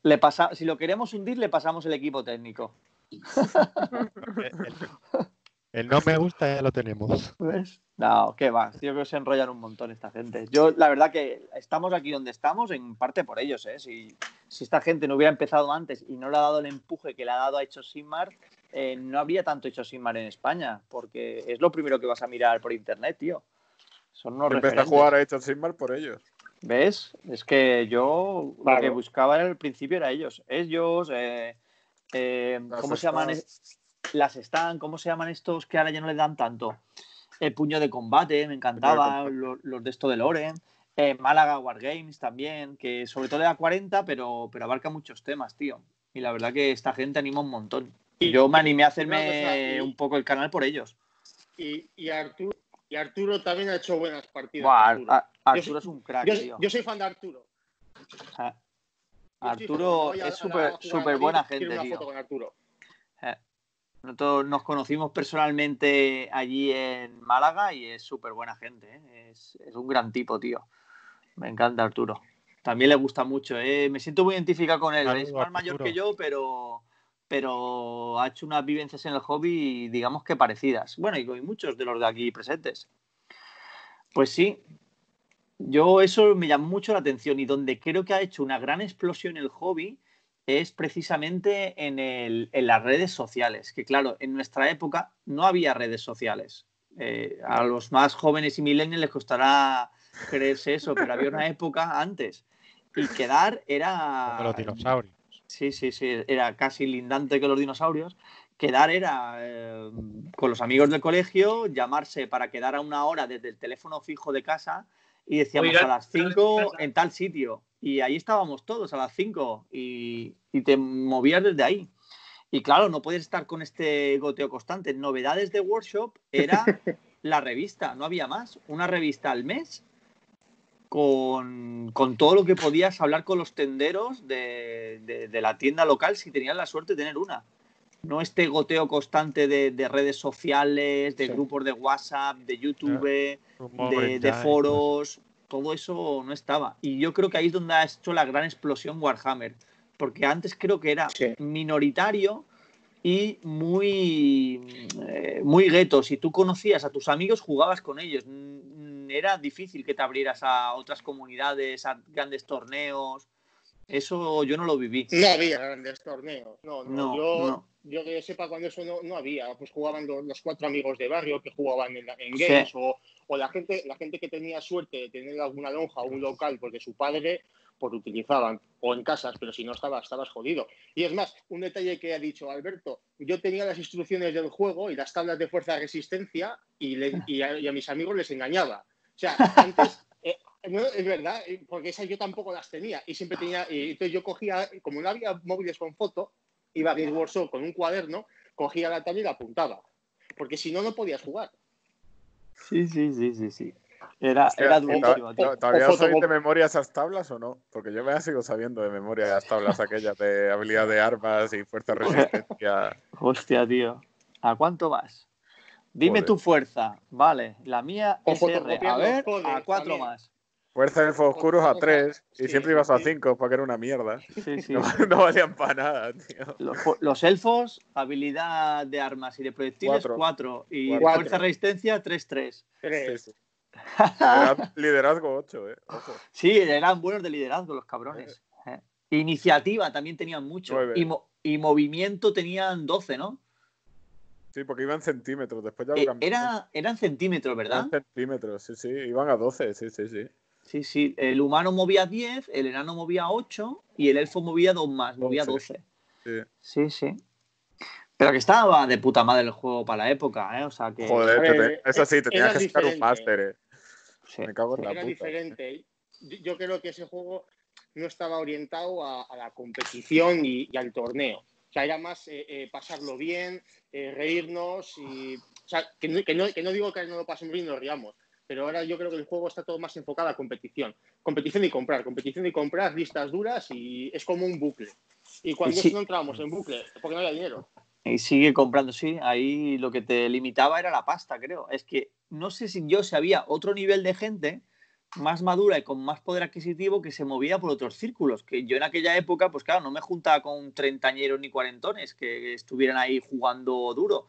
Si lo queremos hundir, le pasamos el equipo técnico. El no me gusta ya lo tenemos. ¿Ves? No, qué va. Yo creo que se enrollan un montón esta gente. Yo, la verdad que estamos aquí donde estamos en parte por ellos, ¿eh? Si esta gente no hubiera empezado antes y no le ha dado el empuje que le ha dado a Hecho Sigmar, no habría tanto Hecho Sigmar en España, porque es lo primero que vas a mirar por internet, tío. Son unos Empecé a referentes. jugar a Age of Sigmar por ellos. ¿Ves? Es que yo lo que buscaba al principio era ellos. Ellos, ¿cómo se llaman? Las Stan, ¿cómo se llaman estos que ahora ya no le dan tanto? El Puño de Combate, me encantaba, los de esto de Loren. Málaga Wargames también, que sobre todo le da 40, pero abarca muchos temas, tío. Y la verdad que esta gente anima un montón. Y yo me animé a hacerme un poco el canal por ellos. Y Arturo también ha hecho buenas partidas. Buah, Arturo es un crack, tío. Yo soy fan de Arturo. Arturo es súper buena gente, tío. Foto con Arturo. Nosotros nos conocimos personalmente allí en Málaga y es súper buena gente, ¿eh? Es un gran tipo, tío. Me encanta Arturo. También le gusta mucho, ¿eh? Me siento muy identificado con él. Es más mayor que yo, pero ha hecho unas vivencias en el hobby, digamos que parecidas. Bueno, y muchos de los de aquí presentes. Pues sí, yo eso me llamó mucho la atención y donde creo que ha hecho una gran explosión el hobby es precisamente en las redes sociales, que claro, en nuestra época no había redes sociales. A los más jóvenes y millennials les costará creerse eso, pero había una época antes. Y quedar era... Como los dinosaurios. Sí, era casi lindante que los dinosaurios. Quedar era con los amigos del colegio, llamarse para quedar a una hora desde el teléfono fijo de casa y decíamos a las 5 en tal sitio. Y ahí estábamos todos a las 5 y te movías desde ahí. Y claro, no puedes estar con este goteo constante. Novedades de Workshop era la revista, no había más. Una revista al mes con todo lo que podías hablar con los tenderos de la tienda local si tenías la suerte de tener una. No este goteo constante de redes sociales, de grupos de WhatsApp, de YouTube, de foros. Todo eso no estaba. Y yo creo que ahí es donde ha hecho la gran explosión Warhammer. Porque antes creo que era minoritario y muy gueto. Si tú conocías a tus amigos, jugabas con ellos. Era difícil que te abrieras a otras comunidades, a grandes torneos. Eso yo no lo viví. No había grandes torneos. No. Yo que sepa, cuando eso no había. Pues jugaban los 4 amigos de barrio que jugaban en games, sí. o la gente que tenía suerte de tener alguna lonja o un local porque su padre pues utilizaban, o en casas, pero si no estabas jodido. Y es más, un detalle que ha dicho Alberto, yo tenía las instrucciones del juego y las tablas de fuerza de resistencia y a mis amigos les engañaba. O sea, antes... No, es verdad, porque esas yo tampoco las tenía y siempre tenía, y entonces yo cogía, como no había móviles con foto, iba a Games Workshop con un cuaderno, cogía la tabla y la apuntaba, porque si no, no podías jugar. Sí. Era durísimo. ¿Todavía sabéis de memoria esas tablas o no? Porque yo me sigo sabiendo de memoria las tablas aquellas de habilidad de armas y fuerza de resistencia. Hostia, tío. ¿A cuánto vas? Dime tu fuerza. Vale, la mía es R. A ver, a 4 también. Más. Fuerza de elfos oscuros a 3 y siempre ibas a 5 porque era una mierda. Sí. No valían para nada, tío. Los elfos, habilidad de armas y de proyectiles 4 y fuerza de resistencia 3. Sí. Liderazgo 8, Ojo. Sí, eran buenos de liderazgo los cabrones. Iniciativa también tenían mucho. Y movimiento tenían 12, ¿no? Sí, porque iban centímetros. Después ya lo cambiaron. Eran centímetros, ¿verdad? Eran centímetros, sí. Iban a 12, sí. Sí. El humano movía 10, el enano movía 8 y el elfo movía 2 más, movía 12. Sí. Pero que estaba de puta madre el juego para la época, ¿eh? O sea que... Joder, eso sí, tenías que sacar un máster, Sí. Me cago en la era puta. Diferente. Yo creo que ese juego no estaba orientado a la competición y al torneo. O sea, era más pasarlo bien, reírnos y... O sea, que no digo que no lo pasemos bien y nos riamos, pero ahora yo creo que el juego está todo más enfocado a competición. Competición y comprar, listas duras y es como un bucle. Y cuando no entrábamos en bucle, porque no había dinero. Y sigue comprando, sí. Ahí lo que te limitaba era la pasta, creo. Es que no sé si había otro nivel de gente más madura y con más poder adquisitivo que se movía por otros círculos. Que yo en aquella época, pues claro, no me juntaba con treintañeros ni cuarentones que estuvieran ahí jugando duro.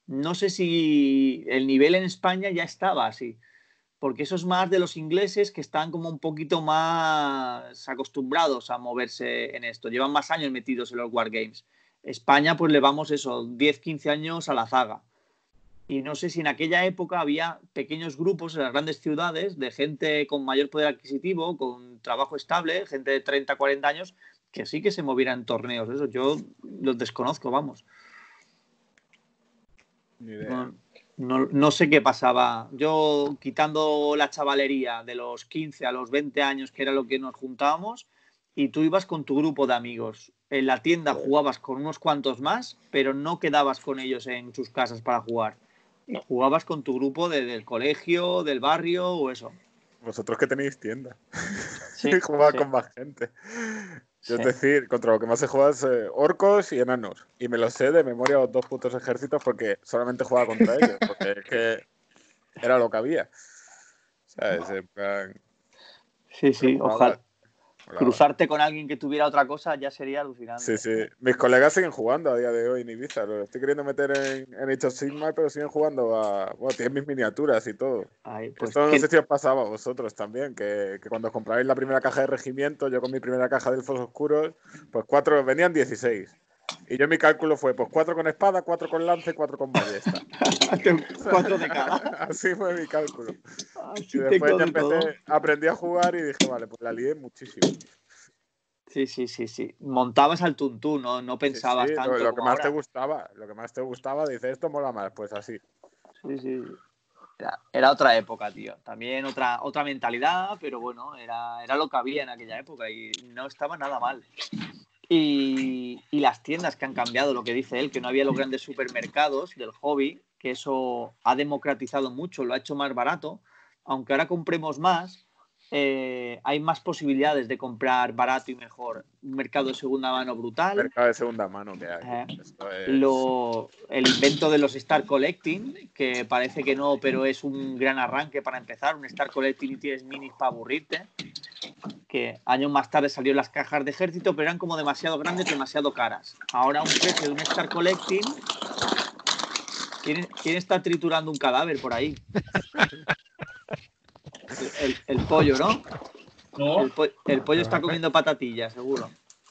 no sé si el nivel en España ya estaba así, porque eso es más de los ingleses que están como un poquito más acostumbrados a moverse en esto, llevan más años metidos en los Wargames. España pues le vamos eso, 10, 15 años a la zaga. Y no sé si en aquella época había pequeños grupos en las grandes ciudades de gente con mayor poder adquisitivo, con trabajo estable, gente de 30, 40 años, que sí que se moviera en torneos. Eso yo los desconozco, vamos. Ni idea. No sé qué pasaba. Yo, quitando la chavalería de los 15 a los 20 años, que era lo que nos juntábamos, y tú ibas con tu grupo de amigos. En la tienda jugabas con unos cuantos más, pero no quedabas con ellos en sus casas para jugar. Jugabas con tu grupo del colegio, del barrio o eso. Vosotros que tenéis tienda. Sí, Jugaba sí. con más gente. Yo Sí. es decir, contra lo que más se juega es orcos y enanos. Y me lo sé de memoria los 2 putos ejércitos porque solamente jugaba contra ellos. Porque es que era lo que había. ¿Sabes? En plan, Sí, sí, molaba, ojalá. molaba. Cruzarte con alguien que tuviera otra cosa ya sería alucinante. Sí, sí. Mis colegas siguen jugando a día de hoy en Ibiza. Lo estoy queriendo meter en Age of Sigmar, pero siguen jugando a... Bueno, tienen mis miniaturas y todo. Ay, pues Esto no sé si os pasaba a vosotros también, que cuando os comprabais la primera caja de regimiento, yo con mi primera caja de elfos oscuros, pues 4, venían 16. Y yo mi cálculo fue, pues 4 con espada, 4 con lance, 4 con ballesta. 4 de cada. Así fue mi cálculo. Así Y después tengo ya de todo. aprendí a jugar y dije, vale, pues la lié muchísimo. Sí. Montabas al tuntún, no Sí, sí, pensabas tanto lo que como más te ahora. gustaba, dices, esto mola más, pues así. Sí. Era otra época, tío. También otra mentalidad, pero bueno, era lo que había en aquella época y no estaba nada mal. Y las tiendas que han cambiado, lo que dice él, que no había los grandes supermercados del hobby, que eso ha democratizado mucho, lo ha hecho más barato. Aunque ahora compremos más, hay más posibilidades de comprar barato y mejor. Un mercado de segunda mano brutal. Mercado de segunda mano que hay. Esto es... El invento de los Star Collecting, que parece que no, pero es un gran arranque para empezar. Un Star Collecting y tienes minis para aburrirte. Que años más tarde salieron las cajas de ejército, pero eran como demasiado grandes, demasiado caras. Ahora un precio de un Star Collecting... ¿Quién está triturando un cadáver por ahí? El pollo, ¿no? No, El pollo está comiendo patatillas, seguro.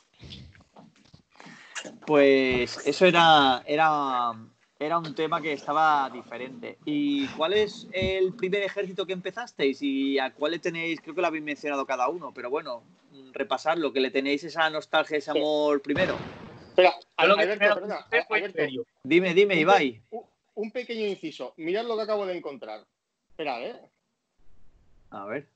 Pues eso era un tema que estaba diferente. ¿Y cuál es el primer ejército que empezasteis? ¿Y a cuál le tenéis? Creo que lo habéis mencionado cada uno, pero bueno, repasarlo, que le tenéis esa nostalgia, ese amor primero. Espera, yo lo que Alberto, primero perdona, pensé fue Alberto, Imperio. Dime, Ibai. un pequeño inciso. Mirad lo que acabo de encontrar. Esperad, A ver.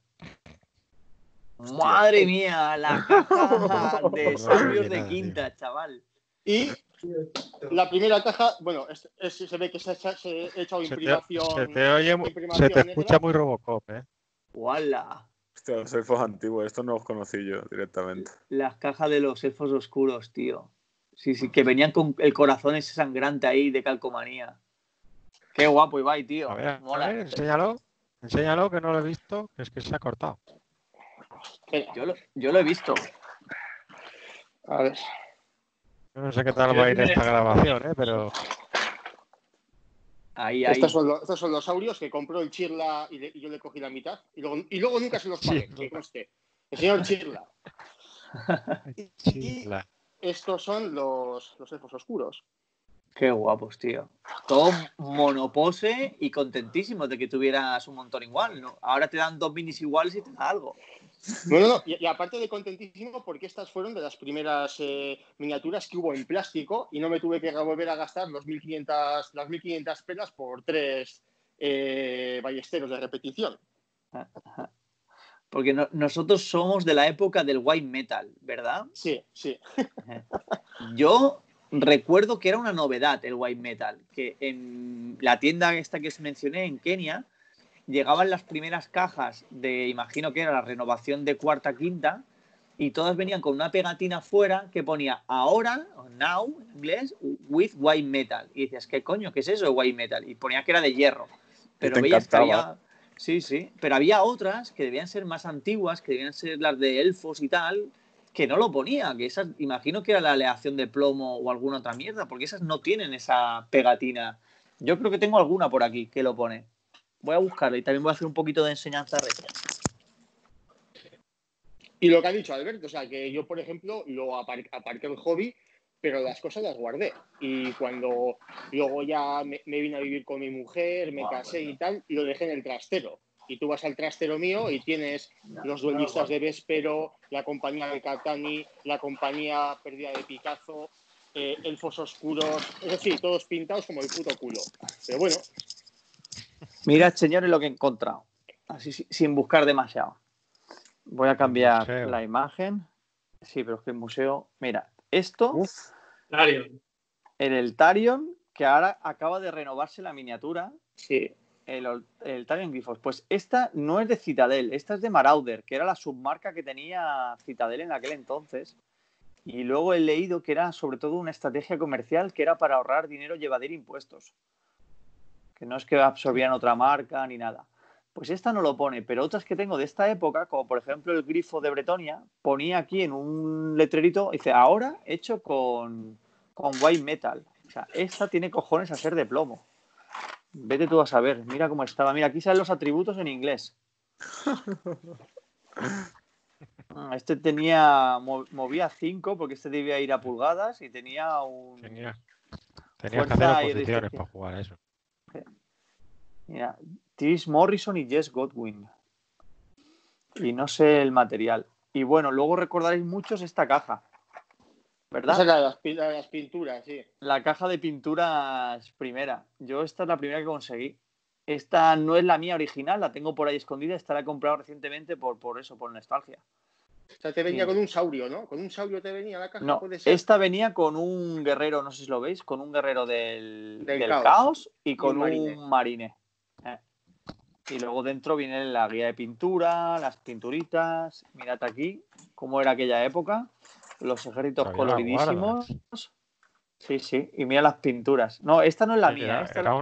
Madre mía, la caja de saurios de quinta, chaval. Y la primera caja, bueno, se ve que se ha hecho imprimación. Se te escucha muy Robocop, ¿eh? ¡Wala! Hostia, los elfos antiguos, estos no los conocí yo directamente. Las cajas de los elfos oscuros, tío. Sí, que venían con el corazón ese sangrante ahí de calcomanía. Qué guapo, Ibai, tío. A ver, Mola. enséñalo, que no lo he visto, que es que se ha cortado. Yo lo he visto. A ver. Yo no sé qué tal va a ir esta grabación, pero... Ahí. Estos son los saurios que compró el Chirla y yo le cogí la mitad. Y luego nunca se los pagué, que conste. El señor Chirla. Y estos son los elfos oscuros. Qué guapos, tío. Todo monopose y contentísimos de que tuvieras un montón igual, ¿no? Ahora te dan 2 minis iguales y te da algo. No. Y aparte de contentísimo, porque estas fueron de las primeras miniaturas que hubo en plástico y no me tuve que volver a gastar las 1.500 pelas por 3 ballesteros de repetición. Porque nosotros somos de la época del white metal, ¿verdad? Sí. Yo recuerdo que era una novedad el white metal, que en la tienda esta que os mencioné en Kenia llegaban las primeras cajas de, imagino que era la renovación de cuarta, quinta, y todas venían con una pegatina fuera que ponía ahora, now, en inglés, with white metal. Y decías, ¿qué coño? ¿Qué es eso de white metal? Y ponía que era de hierro. Pero veías que había... Sí, pero había otras que debían ser más antiguas, que debían ser las de elfos y tal, que no lo ponía, que esas, imagino que era la aleación de plomo o alguna otra mierda, porque esas no tienen esa pegatina Yo creo que tengo alguna por aquí que lo pone. Voy a buscarla y también voy a hacer un poquito de enseñanza retro. Y lo que ha dicho Alberto, o sea, que yo, por ejemplo, lo aparqué el hobby, pero las cosas las guardé. Y cuando luego ya me vine a vivir con mi mujer, me casé y tal, lo dejé en el trastero. Y tú vas al trastero mío y tienes los duelistas de Vespero, la compañía de Catani, la compañía perdida de Picasso, elfos oscuros, es decir, todos pintados como el puto culo. Pero bueno. Mirad, señores, lo que he encontrado. Así sin buscar demasiado. Voy a cambiar la imagen. Sí, pero es que el museo... Mira, esto... Tarion. El Tarion, que ahora acaba de renovarse la miniatura. Sí. El Tarion Griffos. Pues esta no es de Citadel, esta es de Marauder, que era la submarca que tenía Citadel en aquel entonces. Y luego he leído que era sobre todo una estrategia comercial que era para ahorrar dinero y evadir impuestos. Que no es que absorbían otra marca ni nada. Pues esta no lo pone, pero otras que tengo de esta época, como por ejemplo el grifo de Bretonia, ponía aquí en un letrerito, dice, ahora hecho con white metal. O sea, esta tiene cojones a ser de plomo. Vete tú a saber, mira cómo estaba. Mira, aquí salen los atributos en inglés. Este movía 5 porque este debía ir a pulgadas y tenía un... Tenía que hacer oposiciones para jugar a eso. Mira, Tris Morrison y Jess Godwin. Y no sé el material. Y bueno, luego recordaréis muchos esta caja, ¿verdad? Esa es la de las pinturas, sí. La caja de pinturas primera. Yo esta es la primera que conseguí. Esta no es la mía original, la tengo por ahí escondida. Esta la he comprado recientemente por eso, por nostalgia. O sea, te venía con un saurio, ¿no? Con un saurio te venía la caja, no, ¿puede ser? Esta venía con un guerrero, no sé si lo veis, con un guerrero del caos y con un marine. Y luego dentro viene la guía de pintura, las pinturitas. Mirad aquí cómo era aquella época. Los ejércitos coloridísimos. Sí. Y mira las pinturas. No, esta no es la mía. Era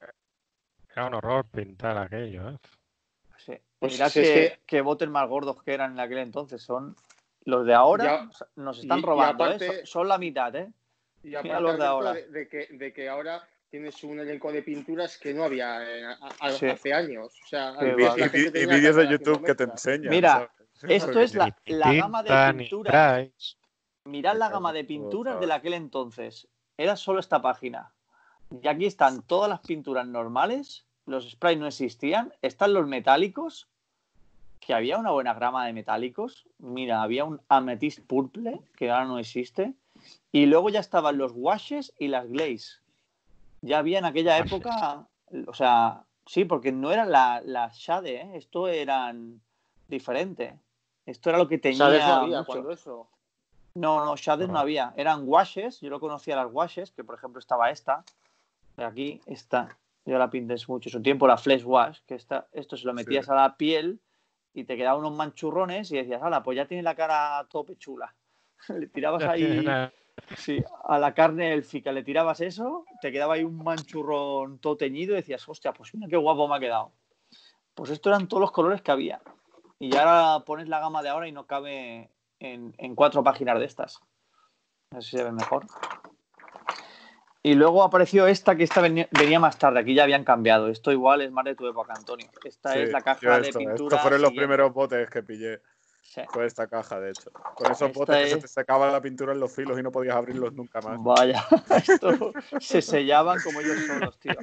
un horror pintar aquello, ¿eh? Sí. Pues mirad que botes más gordos que eran en aquel entonces. Son los de ahora. Nos están robando, aparte, son la mitad, ¿eh? Y aparte los de ahora. De que ahora tienes un elenco de pinturas que no había hace años. O sea, y vídeos de YouTube que te enseñan. Mira, esto es la gama de pinturas. Mirad la gama de pinturas de aquel entonces. Era solo esta página. Y aquí están todas las pinturas normales. Los sprays no existían. Están los metálicos. Que había una buena gama de metálicos. Mira, había un amethyst purple, que ahora no existe. Y luego ya estaban los washes y las glaze. Ya había en aquella época, o sea, sí, porque no eran las shade, ¿eh? Esto eran diferentes. Esto era lo que tenía. ¿Shades no había cuando eso? No, shades no había. Eran washes, yo lo conocía las washes, que por ejemplo estaba esta, de aquí, esta. Yo la pinté mucho su tiempo, la flesh wash, que esto se lo metías a la piel y te quedaban unos manchurrones y decías, hala, pues ya tiene la cara tope chula. Le tirabas ahí... Sí, a la carne élfica le tirabas eso, te quedaba ahí un manchurrón todo teñido y decías, hostia, pues mira qué guapo me ha quedado. Pues estos eran todos los colores que había. Y ahora pones la gama de ahora y no cabe en 4 páginas de estas. No sé si se ve mejor. Y luego apareció esta, que esta venía más tarde. Aquí ya habían cambiado. Esto igual es más de tu época, Antonio. Esta es la caja de pintura. Estos fueron los primeros botes que pillé. Sí. Fue esta caja, de hecho. Con esos botes que se te secaba la pintura en los filos y no podías abrirlos nunca más. Vaya, esto se sellaban como ellos solos, tío.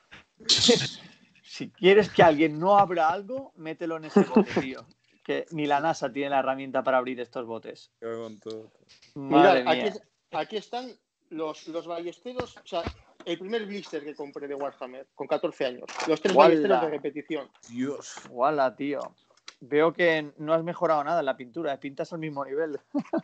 Si quieres que alguien no abra algo, mételo en ese bote, tío. Que ni la NASA tiene la herramienta para abrir estos botes. Madre mía. Aquí están los ballesteros, o sea, el primer blister que compré de Warhammer, con 14 años. Los 3 ballesteros de repetición. Dios. Guala, tío. Veo que no has mejorado nada en la pintura, pintas al mismo nivel.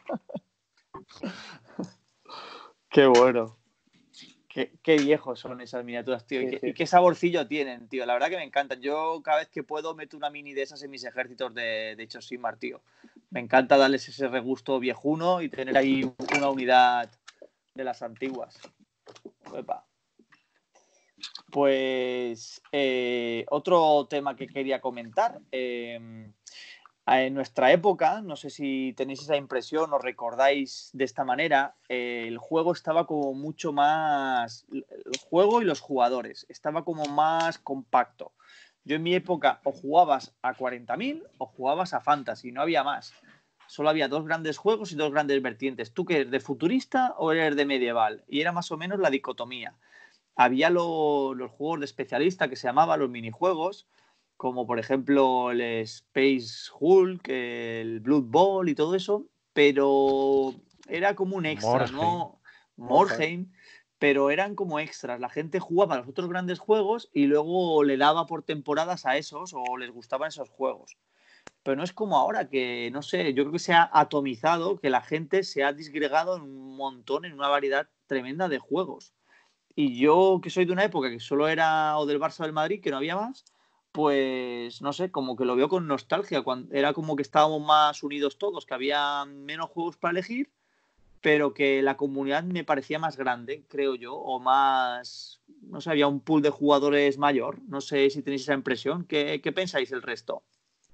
Qué bueno. Qué viejos son esas miniaturas, tío. Y qué saborcillo tienen, tío. La verdad que me encantan. Yo cada vez que puedo meto una mini de esas en mis ejércitos de Chosimar, tío. Me encanta darles ese regusto viejuno y tener ahí una unidad de las antiguas. Epa. Pues otro tema que quería comentar. En nuestra época, no sé si tenéis esa impresión o recordáis de esta manera, el juego estaba como mucho más... el juego y los jugadores. Estaba como más compacto. Yo en mi época o jugabas a 40.000 o jugabas a Fantasy, no había más. Solo había 2 grandes juegos y 2 grandes vertientes. ¿Tú que eres de futurista o eres de medieval? Y era más o menos la dicotomía. Había los juegos de especialista que se llamaban los minijuegos, como por ejemplo el Space Hulk, el Blood Bowl y todo eso, pero era como un extra, ¿no? Morheim, pero eran como extras. La gente jugaba a los otros grandes juegos y luego le daba por temporadas a esos o les gustaban esos juegos. Pero no es como ahora que, no sé, yo creo que se ha atomizado, que la gente se ha disgregado en un montón, en una variedad tremenda de juegos. Y yo, que soy de una época que solo era o del Barça o del Madrid, que no había más, pues no sé, como que lo veo con nostalgia. Cuando era como que estábamos más unidos todos, que había menos juegos para elegir, pero que la comunidad me parecía más grande, creo yo, o más, no sé, había un pool de jugadores mayor. No sé si tenéis esa impresión. ¿Qué pensáis el resto?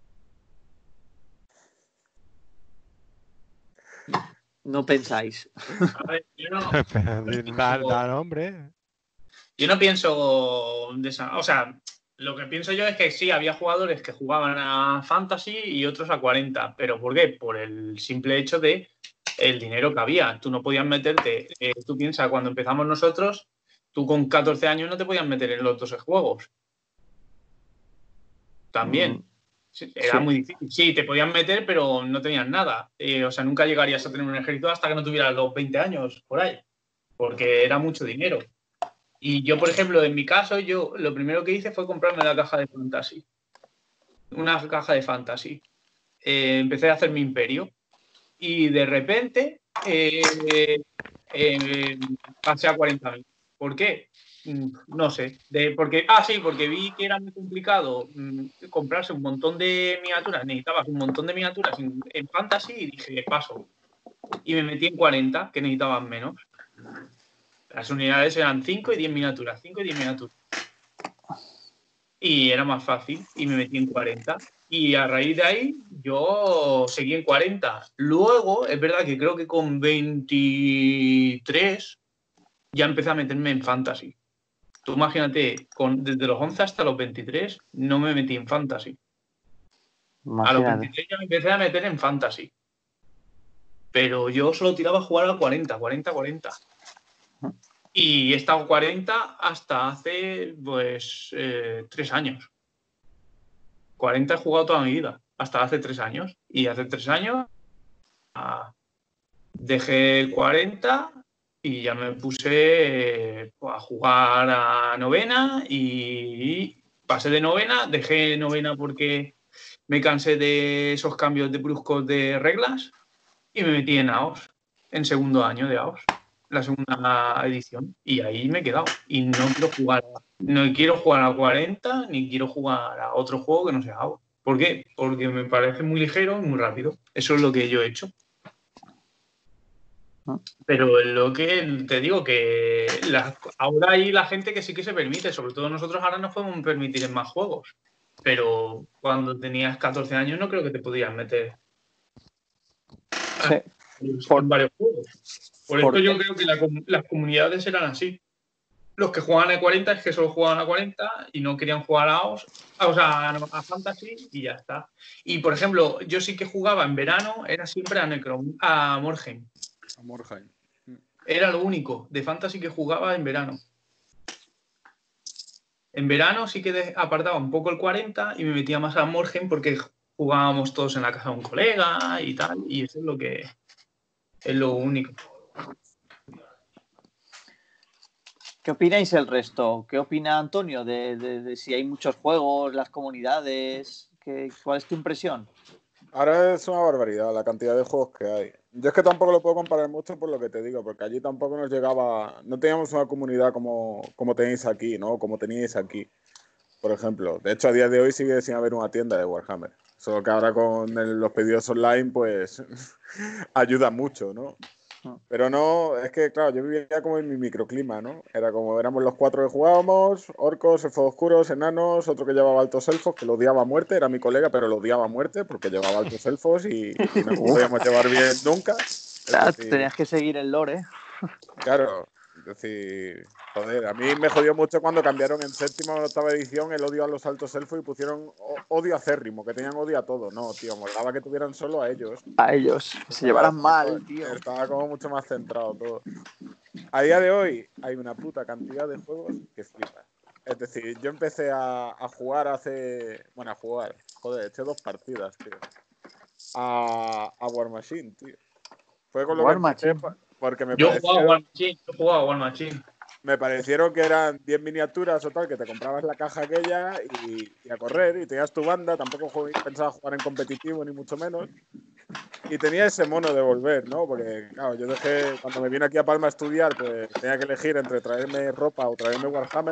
No pensáis. A ver, Da nombre. Yo no pienso o sea, lo que pienso yo es que sí, había jugadores que jugaban a Fantasy y otros a 40. ¿Pero por qué? Por el simple hecho de el dinero que había. Tú no podías meterte. Tú piensas, cuando empezamos nosotros, tú con 14 años no te podías meter en los 12 juegos. También. Era muy difícil. Sí, te podían meter, pero no tenías nada. O sea, nunca llegarías a tener un ejército hasta que no tuvieras los 20 años por ahí. Porque era mucho dinero. Y yo, por ejemplo, en mi caso, yo lo primero que hice fue comprarme la caja de Fantasy. Una caja de Fantasy. Empecé a hacer mi imperio. Y de repente pasé a 40.000. ¿Por qué? No sé. Porque vi que era muy complicado comprarse un montón de miniaturas. Necesitabas un montón de miniaturas en Fantasy y dije, paso. Y me metí en 40, que necesitaban menos. Las unidades eran 5 y 10 miniaturas. 5 y 10 miniaturas. Y era más fácil. Y me metí en 40. Y a raíz de ahí, yo seguí en 40. Luego, es verdad que creo que con 23 ya empecé a meterme en Fantasy. Tú imagínate, desde los 11 hasta los 23 no me metí en Fantasy. Imagínate. A los 23 ya me empecé a meter en Fantasy. Pero yo solo tiraba a jugar a 40. Y he estado 40 hasta hace, pues, 3 años. 40 he jugado toda mi vida, hasta hace 3 años. Y hace 3 años dejé el 40 y ya me puse a jugar a novena y pasé de novena, dejé novena porque me cansé de esos cambios de bruscos de reglas y me metí en AOS, en segundo año de AOS, la segunda edición, y ahí me he quedado. Y no quiero jugar a 40 ni quiero jugar a otro juego que no sea AOS. ¿Por qué? Porque me parece muy ligero y muy rápido. Eso es lo que yo he hecho. Pero lo que te digo que ahora hay la gente que sí que se permite, sobre todo nosotros ahora nos podemos permitir en más juegos. Pero cuando tenías 14 años no creo que te podías meter en varios juegos. Por eso yo creo que las comunidades eran así. Los que jugaban a 40 es que solo jugaban a 40 y no querían jugar a Fantasy y ya está. Y por ejemplo, yo sí que jugaba en verano, era siempre a Morheim. A Morheim. Era lo único de Fantasy que jugaba en verano. En verano sí que apartaba un poco el 40 y me metía más a Morheim porque jugábamos todos en la casa de un colega y tal, y eso es lo único. ¿Qué opináis el resto? ¿Qué opina Antonio de si hay muchos juegos, las comunidades? ¿Cuál es tu impresión? Ahora es una barbaridad la cantidad de juegos que hay. Yo es que tampoco lo puedo comparar mucho por lo que te digo, porque allí tampoco nos llegaba, no teníamos una comunidad como tenéis aquí, ¿no? Como teníais aquí, por ejemplo. De hecho, a día de hoy sigue sin haber una tienda de Warhammer. Solo que ahora con los pedidos online, pues ayuda mucho, ¿no? Pero no, es que claro, yo vivía como en mi microclima, ¿no? Era como, éramos los 4 que jugábamos, orcos, elfos oscuros, enanos, otro que llevaba altos elfos, que lo odiaba a muerte, era mi colega, pero lo odiaba a muerte porque llevaba altos elfos y no podíamos llevar bien nunca. Claro, tenías que seguir el lore. Claro, Es decir, joder, a mí me jodió mucho cuando cambiaron en 7ª o 8ª edición el odio a los altos elfos y pusieron odio acérrimo, que tenían odio a todo. No, tío, molaba que tuvieran solo a ellos. A ellos, que se llevaran mal, tío. Estaba como mucho más centrado todo. A día de hoy hay una puta cantidad de juegos que flipas. Es decir, yo empecé a jugar joder, eché 2 partidas, tío. A War Machine, tío. Fue con lo War que empecé Machine. porque Yo jugaba a War Machine. me parecieron que eran 10 miniaturas o tal, que te comprabas la caja aquella y a correr, y tenías tu banda, tampoco pensaba jugar en competitivo ni mucho menos, y tenía ese mono de volver, ¿no? Porque, claro, yo cuando me vine aquí a Palma a estudiar, pues tenía que elegir entre traerme ropa o traerme Warhammer.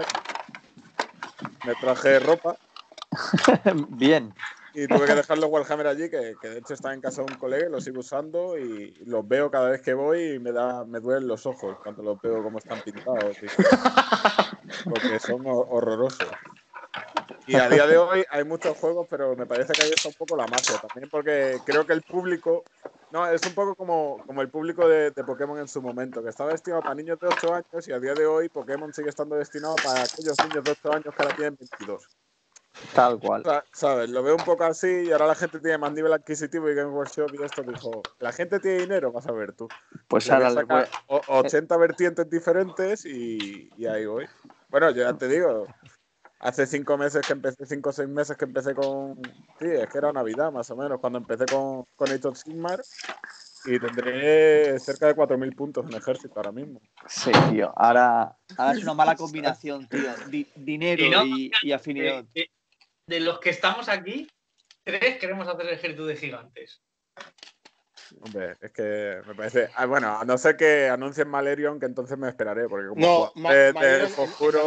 Me traje ropa. Bien. Y tuve que dejar los Warhammer allí, que de hecho está en casa de un colega, los sigo usando y los veo cada vez que voy y me duelen los ojos cuando los veo como están pintados, tío. Porque son horrorosos. Y a día de hoy hay muchos juegos, pero me parece que ahí está un poco la magia también, porque creo que el público, no, es un poco como el público de Pokémon en su momento, que estaba destinado para niños de 8 años y a día de hoy Pokémon sigue estando destinado para aquellos niños de 8 años que ahora tienen 22. Tal cual. ¿Sabes? Lo veo un poco así y ahora la gente tiene más nivel adquisitivo y Game Workshop y esto dijo, la gente tiene dinero, vas a ver tú. Pues ahora ahora saca 80 vertientes diferentes y ahí voy. Bueno, yo ya te digo, hace 5 meses que empecé, 5 o 6 meses que empecé con... Sí, es que era Navidad más o menos, cuando empecé con Age of Sigmar y tendré cerca de 4.000 puntos en ejército ahora mismo. Sí, tío. Ahora es una mala combinación, tío. Dinero y afinidad. De los que estamos aquí, 3 queremos hacer el ejército de gigantes. Hombre, es que me parece... bueno, a no ser que anuncien Malerion, que entonces me esperaré, porque como No, de oscuro...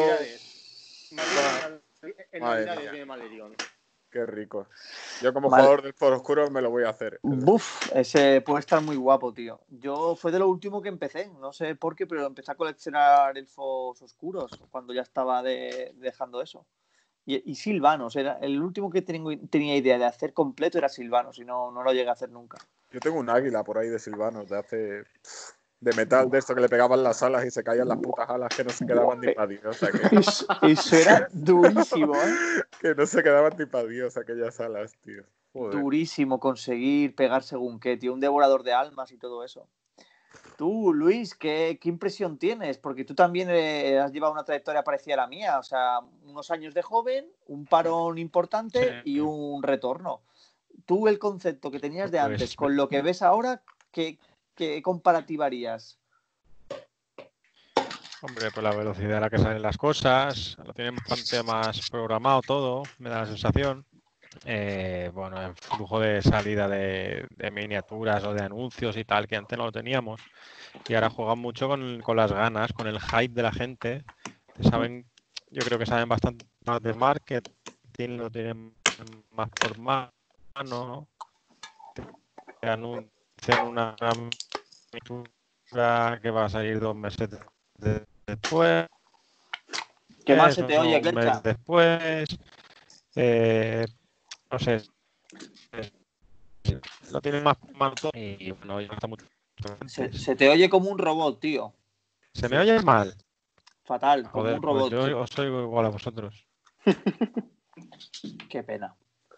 En Navidades viene Malerion. Qué rico. Yo como jugador del Foro Oscuro me lo voy a hacer. Buf, ese puede estar muy guapo, tío. Yo fue de lo último que empecé, no sé por qué, pero empecé a coleccionar elfos oscuros cuando ya estaba dejando eso. Y Silvanos, era el último que tenía idea de hacer completo era Silvanos y no lo llegué a hacer nunca. Yo tengo un águila por ahí de Silvanos de hace... de metal, de esto que le pegaban las alas y se caían las putas alas que no se quedaban ni para Dios. O sea, eso era durísimo, ¿eh? Que no se quedaban ni para Dios aquellas alas, tío. Joder. Durísimo conseguir pegar según qué, tío. Un devorador de almas y todo eso. Tú, Luis, ¿qué impresión tienes? Porque tú también has llevado una trayectoria parecida a la mía. O sea, unos años de joven, un parón importante y un retorno. Tú, el concepto que tenías de antes con lo que ves ahora, ¿qué comparativa harías? Hombre, pues la velocidad a la que salen las cosas, lo tienen bastante más programado todo, me da la sensación. Bueno, el flujo de salida de miniaturas o de anuncios y tal, que antes no lo teníamos. Y ahora juegan mucho con las ganas, con el hype de la gente. Yo creo que saben bastante más de marketing, lo tienen más por mano, ¿no? Te anuncian una miniatura que va a salir 2 meses después. ¿Qué más se te oye, un mes después? No sé. Lo tienen más mal todo y bueno, ya está mucho. Se te oye como un robot, tío. ¿Se me oye mal? Fatal, joder, como un robot. Pues yo os oigo igual a vosotros. Qué pena.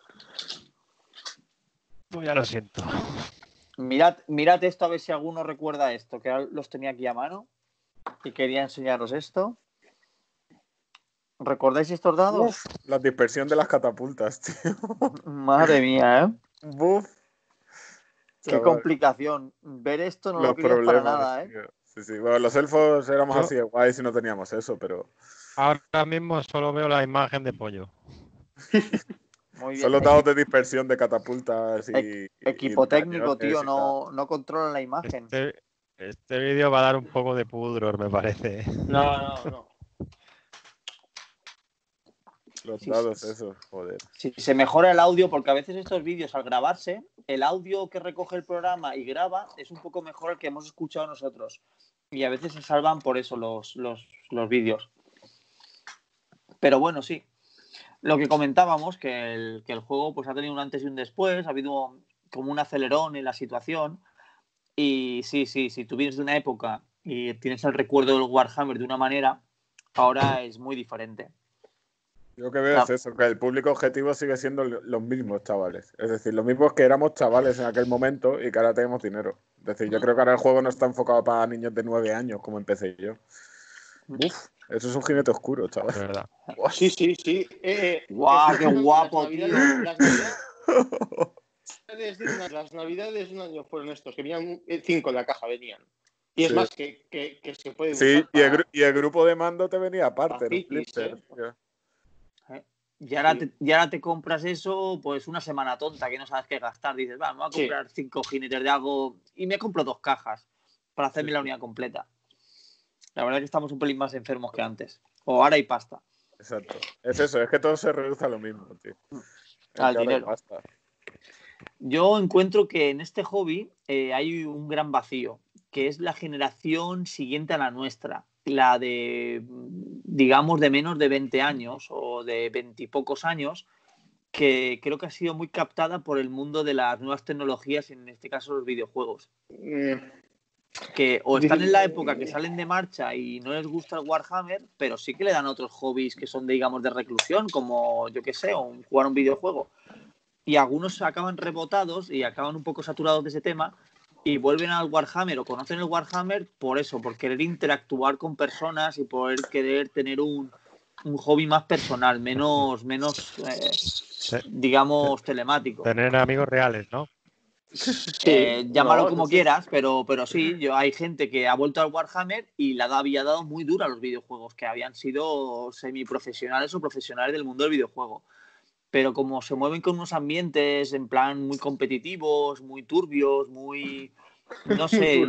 Pues ya lo siento. Mirad esto a ver si alguno recuerda esto, que los tenía aquí a mano y quería enseñaros esto. ¿Recordáis estos dados? Uf, la dispersión de las catapultas, tío. Madre mía, ¿eh? Buf. Qué complicación. Ver esto no lo querías para nada, ¿eh? Tío. Sí. Bueno, los elfos éramos así de guay si no teníamos eso, pero... Ahora mismo solo veo la imagen de pollo. Muy bien. Solo dados de dispersión de catapultas y... Equipo técnico, tío, no controlan la imagen. Este vídeo va a dar un poco de pudor, me parece. No. Los dados esos, joder. Si se mejora el audio, porque a veces estos vídeos al grabarse, el audio que recoge el programa y graba es un poco mejor al que hemos escuchado nosotros. Y a veces se salvan por eso los vídeos. Pero bueno, sí. Lo que comentábamos, que el juego pues ha tenido un antes y un después, ha habido como un acelerón en la situación. Y sí, si tú vienes de una época y tienes el recuerdo del Warhammer de una manera, ahora es muy diferente. Yo lo que veo es eso, que el público objetivo sigue siendo los mismos chavales. Es decir, los mismos que éramos chavales en aquel momento y que ahora tenemos dinero. Es decir, yo creo que ahora el juego no está enfocado para niños de 9 años, como empecé yo. Uf, eso es un jinete oscuro, chaval. De verdad. Sí, sí, sí. ¡Guau, qué guapo, tío! Las navidades de un año fueron estos, que venían 5 en la caja, venían. Y es Sí. más, que se puede Sí, usar para... y el grupo de mando te venía aparte, ¿no? Piquis, Y ahora te compras eso, pues una semana tonta que no sabes qué gastar. Dices, va, me voy a comprar 5 jinetes de algo y me compro 2 cajas para hacerme la unidad completa. La verdad es que estamos un pelín más enfermos que antes. O ahora hay pasta. Exacto. Es eso, es que todo se reduce a lo mismo, tío. Al dinero. Yo encuentro que en este hobby hay un gran vacío, que es la generación siguiente a la nuestra. La de, digamos, de menos de 20 años o de 20 y pocos años, que creo que ha sido muy captada por el mundo de las nuevas tecnologías, en este caso los videojuegos. Que o están en la época que salen de marcha y no les gusta el Warhammer, pero sí que le dan otros hobbies que son, digamos, de reclusión, como, yo qué sé, jugar un videojuego. Y algunos acaban rebotados y acaban un poco saturados de ese tema y vuelven al Warhammer o conocen el Warhammer por eso, por querer interactuar con personas y por querer tener un hobby más personal, menos digamos, telemático. Tener amigos reales, ¿no? Llámalo como quieras, pero sí, hay gente que ha vuelto al Warhammer y la había dado muy dura a los videojuegos, que habían sido semiprofesionales o profesionales del mundo del videojuego. Pero como se mueven con unos ambientes en plan muy competitivos, muy turbios, muy... no sé...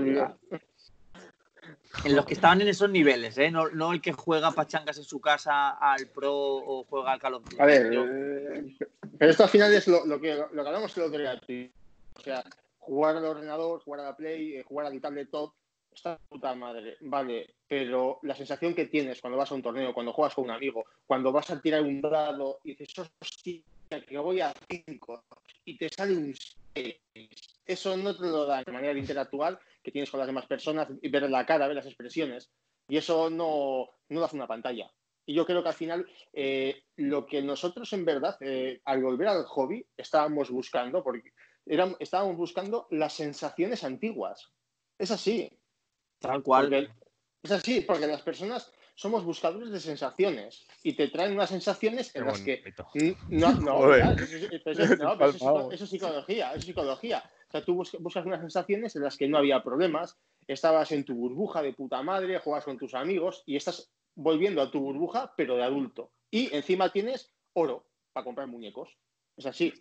en los que estaban en esos niveles, ¿eh? No el que juega pachangas en su casa al Pro o juega al Call of Duty. A ver, pero esto al final es lo que hablamos el otro día. O sea, jugar al ordenador, jugar a la Play, jugar a la tablet top, está puta madre, vale, pero la sensación que tienes cuando vas a un torneo, cuando juegas con un amigo, cuando vas a tirar un dado y dices, hostia, que voy a 5 y te sale un 6, eso no te lo da de manera de interactuar que tienes con las demás personas y ver la cara, ver las expresiones, y eso no lo hace una pantalla. Y yo creo que al final lo que nosotros en verdad, al volver al hobby, estábamos buscando las sensaciones antiguas. Es así. Tal cual. Es así, porque las personas somos buscadores de sensaciones y te traen unas sensaciones en las que... Eso es psicología. O sea, tú buscas unas sensaciones en las que no había problemas, estabas en tu burbuja de puta madre, juegas con tus amigos y estás volviendo a tu burbuja, pero de adulto. Y encima tienes oro para comprar muñecos. Es así.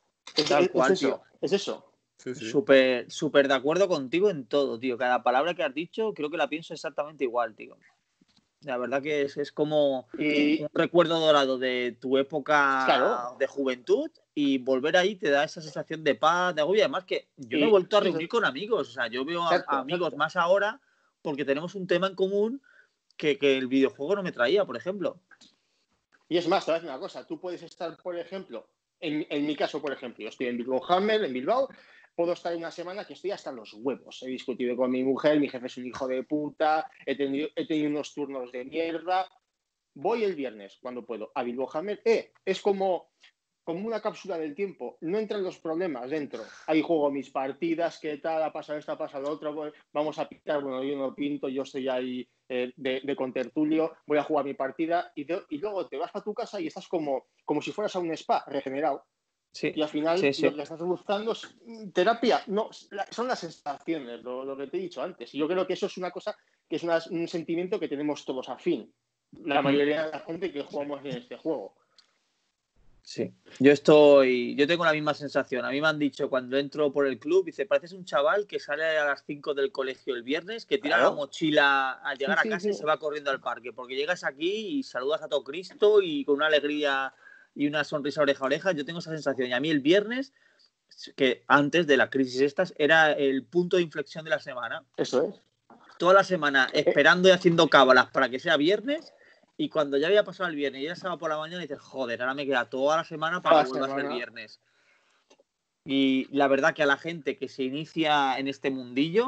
Es eso. Sí. Súper de acuerdo contigo en todo, tío. Cada palabra que has dicho creo que la pienso exactamente igual, tío. La verdad que es como un recuerdo dorado de tu época de juventud y volver ahí te da esa sensación de paz, de agobio. Además que yo me he vuelto a reunir con amigos. O sea, yo veo a amigos más ahora porque tenemos un tema en común que el videojuego no me traía, por ejemplo. Y es más, te voy a decir una cosa. Tú puedes estar, por ejemplo, en mi caso, por ejemplo, yo estoy en Bilbao, puedo estar una semana que estoy hasta los huevos. He discutido con mi mujer, mi jefe es un hijo de puta, he tenido unos turnos de mierda. Voy el viernes, cuando puedo, a Bilbao Hammer. Es como una cápsula del tiempo. No entran los problemas dentro. Ahí juego mis partidas, qué tal, ha pasado esto, ha pasado lo otro, vamos a pintar, bueno, yo no pinto, yo estoy ahí de contertulio, voy a jugar mi partida y luego te vas para tu casa y estás como si fueras a un spa regenerado. Sí, y al final lo que estás buscando es terapia. No, son las sensaciones, lo que te he dicho antes. Y yo creo que eso es una cosa que es un sentimiento que tenemos todos afín. La mayoría de la gente que jugamos en este juego. Sí, yo tengo la misma sensación. A mí me han dicho cuando entro por el club, dice, pareces un chaval que sale a las 5 del colegio el viernes, que tira la mochila al llegar a casa y se va corriendo al parque, porque llegas aquí y saludas a todo Cristo y con una alegría y una sonrisa oreja a oreja. Yo tengo esa sensación. Y a mí el viernes, que antes de la crisis estas, era el punto de inflexión de la semana. Eso es. Toda la semana esperando y haciendo cábalas para que sea viernes. Y cuando ya había pasado el viernes y era sábado por la mañana, dices, joder, ahora me queda toda la semana para que vuelva a ser viernes. Y la verdad que a la gente que se inicia en este mundillo,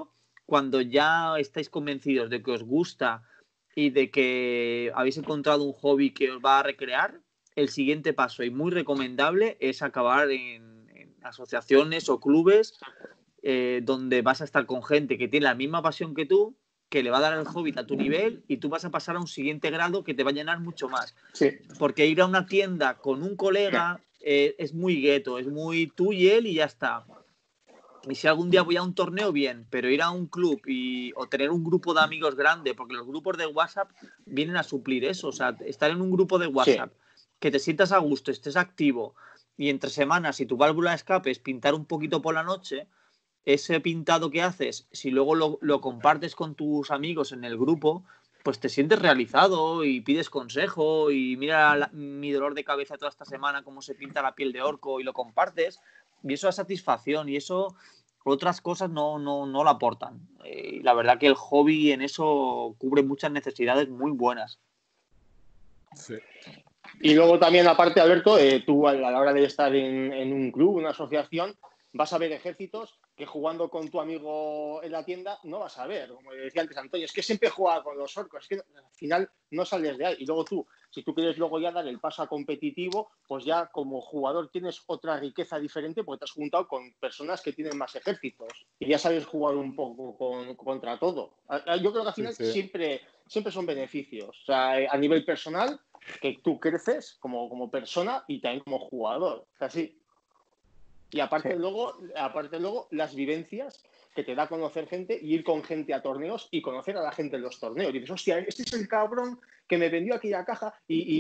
cuando ya estáis convencidos de que os gusta y de que habéis encontrado un hobby que os va a recrear, el siguiente paso y muy recomendable es acabar en asociaciones o clubes donde vas a estar con gente que tiene la misma pasión que tú, que le va a dar el hobby a tu nivel y tú vas a pasar a un siguiente grado que te va a llenar mucho más. Sí. Porque ir a una tienda con un colega es muy gueto, es muy tú y él y ya está. Y si algún día voy a un torneo, bien, pero ir a un club o tener un grupo de amigos grande, porque los grupos de WhatsApp vienen a suplir eso. O sea, estar en un grupo de WhatsApp, que te sientas a gusto, estés activo y entre semanas, si tu válvula de escape es pintar un poquito por la noche, ese pintado que haces, si luego lo compartes con tus amigos en el grupo, pues te sientes realizado y pides consejo y mira mi dolor de cabeza toda esta semana, cómo se pinta la piel de orco y lo compartes. Y eso es satisfacción y eso otras cosas no lo aportan. Y la verdad que el hobby en eso cubre muchas necesidades muy buenas. Sí. Y luego también, aparte, Alberto, tú a la hora de estar en un club, una asociación, vas a ver ejércitos que jugando con tu amigo en la tienda no vas a ver. Como decía antes Antonio, es que siempre juega con los orcos, es que al final no sales de ahí. Y luego tú, si tú quieres luego ya dar el paso a competitivo, pues ya como jugador tienes otra riqueza diferente porque te has juntado con personas que tienen más ejércitos y ya sabes jugar un poco contra todo. Yo creo que al final siempre son beneficios. O sea, a nivel personal, que tú creces como persona y también como jugador. O sea, sí. Y aparte luego las vivencias que te da a conocer gente y ir con gente a torneos y conocer a la gente en los torneos. Y dices, hostia, este es el cabrón que me vendió aquella caja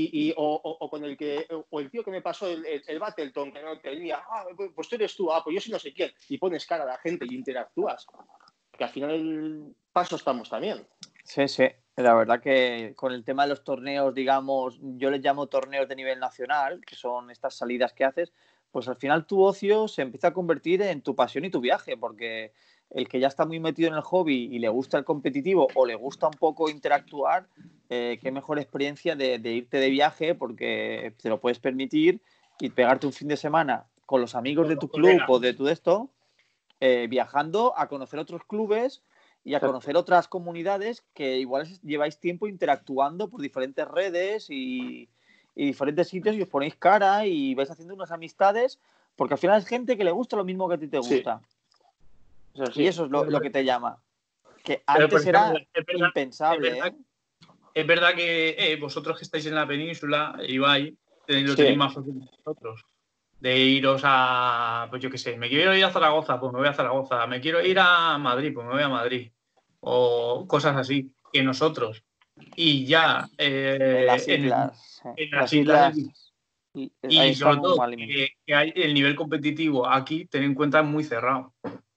o con el tío que me pasó el Battleton que no tenía. Pues tú eres tú, pues yo sí no sé quién. Y pones cara a la gente y interactúas. Que al final el paso estamos también. Sí. La verdad que con el tema de los torneos, digamos, yo les llamo torneos de nivel nacional, que son estas salidas que haces, pues al final tu ocio se empieza a convertir en tu pasión y tu viaje, porque el que ya está muy metido en el hobby y le gusta el competitivo o le gusta un poco interactuar, qué mejor experiencia de irte de viaje porque te lo puedes permitir y pegarte un fin de semana con los amigos de tu club o de tu esto, viajando a conocer otros clubes y a conocer otras comunidades que igual lleváis tiempo interactuando por diferentes redes y diferentes sitios y os ponéis cara y vais haciendo unas amistades porque al final es gente que le gusta lo mismo que a ti te gusta. Sí. Y eso es lo que te llama. Que antes era impensable. Es verdad que vosotros que estáis en la península, Ibai, lo tenéis más fácil que nosotros. De iros a, pues yo qué sé, me quiero ir a Zaragoza, pues me voy a Zaragoza. Me quiero ir a Madrid, pues me voy a Madrid. O cosas así que nosotros. Y ya en las islas. En las islas. Y sobre todo que hay el nivel competitivo aquí, ten en cuenta, es muy cerrado.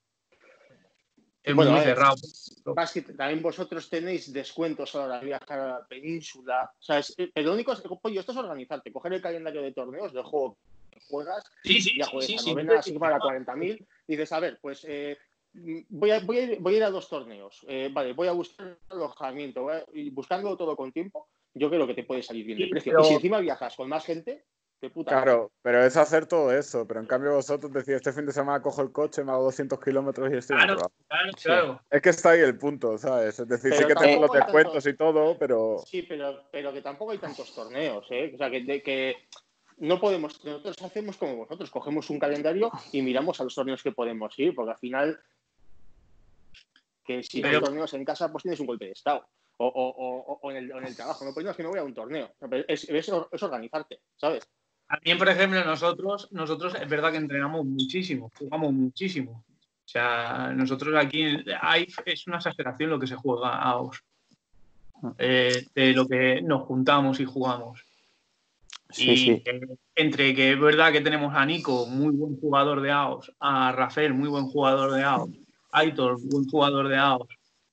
Es muy cerrado. También vosotros tenéis descuentos a la hora de viajar a la península. O sea, pero lo único es, esto es organizarte, coger el calendario de torneos del juego que juegas, ya juegas a novena, así para 40.000, y dices, a ver, pues voy a ir a 2 torneos. Vale, voy a buscar alojamiento, y buscando todo con tiempo, yo creo que te puede salir bien de precio. Pero... Y si encima viajas con más gente, de puta. Claro, pero es hacer todo eso. Pero en cambio vosotros decís, este fin de semana cojo el coche, me hago 200 kilómetros y estoy en el trabajo. Claro. Es que está ahí el punto, ¿sabes? Es decir, pero sí que tengo los descuentos y todo, pero... Sí, pero que tampoco hay tantos torneos, ¿eh? O sea, que no podemos... Nosotros hacemos como vosotros, cogemos un calendario y miramos a los torneos que podemos ir, porque al final, que si hay torneos en casa, pues tienes un golpe de estado. O en el trabajo. No, pues no, es que me voy a un torneo. Es organizarte, ¿sabes? También, por ejemplo, nosotros es verdad que entrenamos muchísimo, jugamos muchísimo. O sea, nosotros aquí es una exageración lo que se juega a AOS. De lo que nos juntamos y jugamos. Sí. Entre que es verdad que tenemos a Nico, muy buen jugador de AOS, a Rafael, muy buen jugador de AOS, a Aitor, buen jugador de AOS,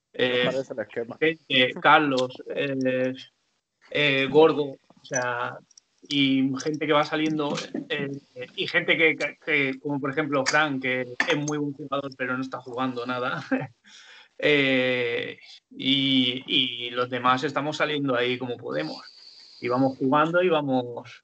Carlos, Gordo, o sea, y gente que va saliendo, y gente que, como por ejemplo Frank, que es muy buen jugador pero no está jugando nada. Y los demás estamos saliendo ahí como podemos. Y vamos jugando y vamos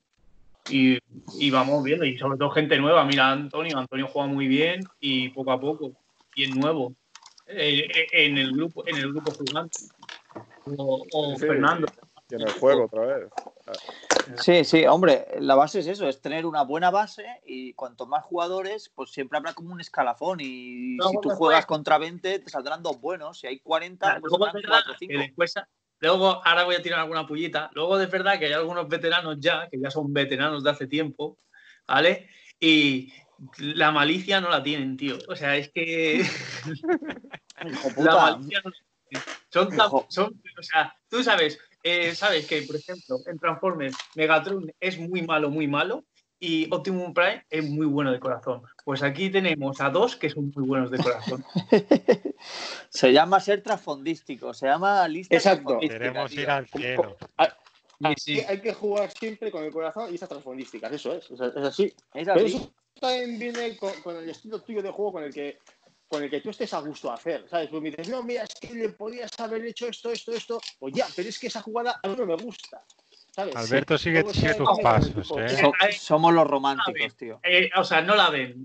viendo. Y sobre todo gente nueva. Mira, Antonio juega muy bien y poco a poco. Y es nuevo. en el grupo jugando. O Sí, Fernando. Y en el juego otra vez. Sí, hombre, la base es eso, es tener una buena base y cuanto más jugadores, pues siempre habrá como un escalafón y No, si tú juegas contra 20 te saldrán 2 buenos, si hay 40 pues luego saldrán es verdad 4 o 5. que después, luego, ahora voy a tirar alguna pullita, luego de verdad que hay algunos veteranos ya, que ya son veteranos de hace tiempo, ¿vale? Y la malicia no la tienen, tío. O sea, es que Hijo la puta. malicia no la tienen. O sea, tú sabes que, por ejemplo, en Transformers, Megatron es muy malo, y Optimus Prime es muy bueno de corazón. Pues aquí tenemos a 2 que son muy buenos de corazón. Se llama ser trasfondístico, se llama lista Exacto. trasfondística, Queremos tío. ir al cielo. Sí. Hay que jugar siempre con el corazón y esas transfondísticas, eso es así. Es Pero así. eso también viene con el estilo tuyo de juego con el que tú estés a gusto a hacer, ¿sabes? Pues me dices, no, mira, es que le podías haber hecho esto, pues ya, pero es que esa jugada a mí no me gusta, ¿sabes? Alberto sigue Todo tus está depende pasos, con el ¿eh? tipo. Somos los románticos, tío. O sea, no la ven.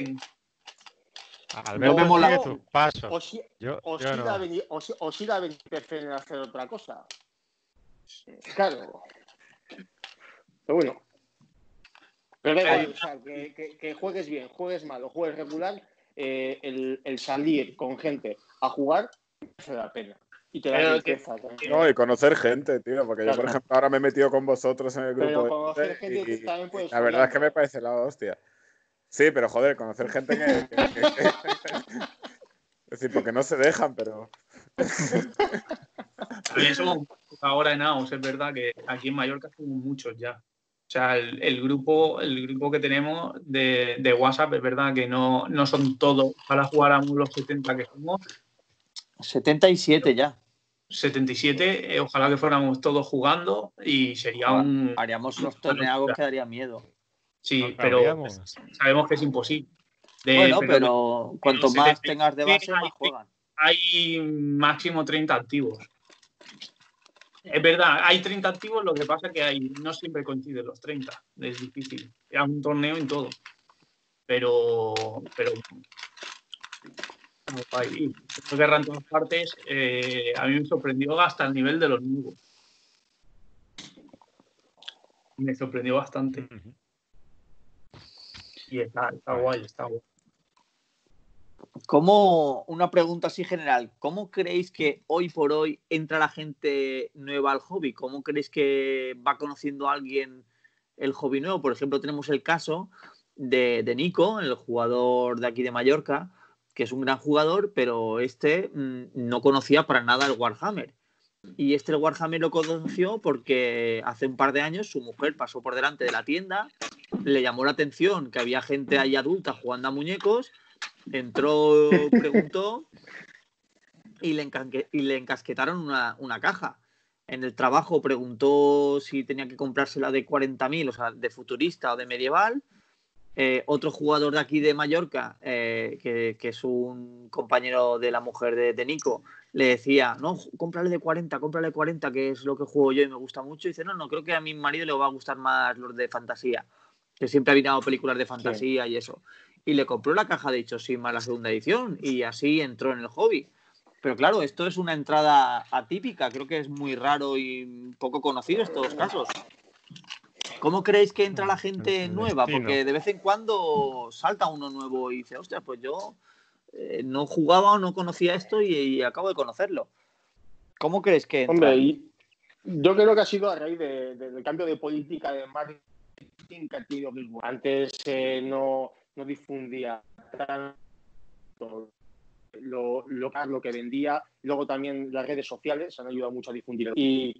Alberto mola. sigue tus pasos. O si Yo ir a venir prefieren hacer otra cosa. Claro. Pero bueno. Pero da igual, o sea, que juegues bien, juegues mal o juegues regular, el salir con gente a jugar merece la pena. Y te da riqueza. No, y conocer gente, tío, porque Claro. yo, por ejemplo, ahora me he metido con vosotros en el grupo. Pero conocer gente y también puedes la verdad es que follar, me parece la hostia. Sí, pero joder, conocer gente que es decir, porque no se dejan, pero... También somos ahora en AOS, es verdad que aquí en Mallorca somos muchos ya. O sea, el grupo que tenemos de WhatsApp es verdad que no son todos para jugar a los 70 que somos. 77 ya. 77, ojalá que fuéramos todos jugando y sería haríamos los torneos que daría miedo. Sí, pero sabemos que es imposible. Pero cuanto más tengas de base, más juegan. Hay máximo 30 activos. Es verdad, hay 30 activos, lo que pasa es que no siempre coinciden los 30. Es difícil. Es un torneo en todo. Pero hay guerra en todas partes. A mí me sorprendió hasta el nivel de los nuevos. Me sorprendió bastante. Y está guay. Una pregunta así general, ¿cómo creéis que hoy por hoy entra la gente nueva al hobby? ¿Cómo creéis que va conociendo a alguien el hobby nuevo? Por ejemplo, tenemos el caso de Nico, el jugador de aquí de Mallorca, que es un gran jugador, pero no conocía para nada el Warhammer. Y el Warhammer lo conoció porque hace un par de años su mujer pasó por delante de la tienda, le llamó la atención que había gente ahí adulta jugando a muñecos. Entró, preguntó y le encasquetaron una caja. En el trabajo preguntó si tenía que comprársela de 40.000, o sea, de futurista o de medieval. Otro jugador de aquí de Mallorca, que es un compañero de la mujer de Nico, le decía, no, cómprale de 40, que es lo que juego yo y me gusta mucho. Y dice, no, creo que a mi marido le va a gustar más los de fantasía, que siempre ha mirado películas de fantasía y eso. Y le compró la caja de Ichoshin más la segunda edición y así entró en el hobby. Pero claro, esto es una entrada atípica, creo que es muy raro y poco conocido estos casos. ¿Cómo creéis que entra la gente nueva? Porque de vez en cuando salta uno nuevo y dice, hostia, pues yo no jugaba o no conocía esto y acabo de conocerlo. ¿Cómo creéis que entra? Hombre, yo creo que ha sido a raíz del cambio de política de marketing que ha tenido Guild. Antes no difundía tanto lo que vendía. Luego también las redes sociales han ayudado mucho a difundir. Y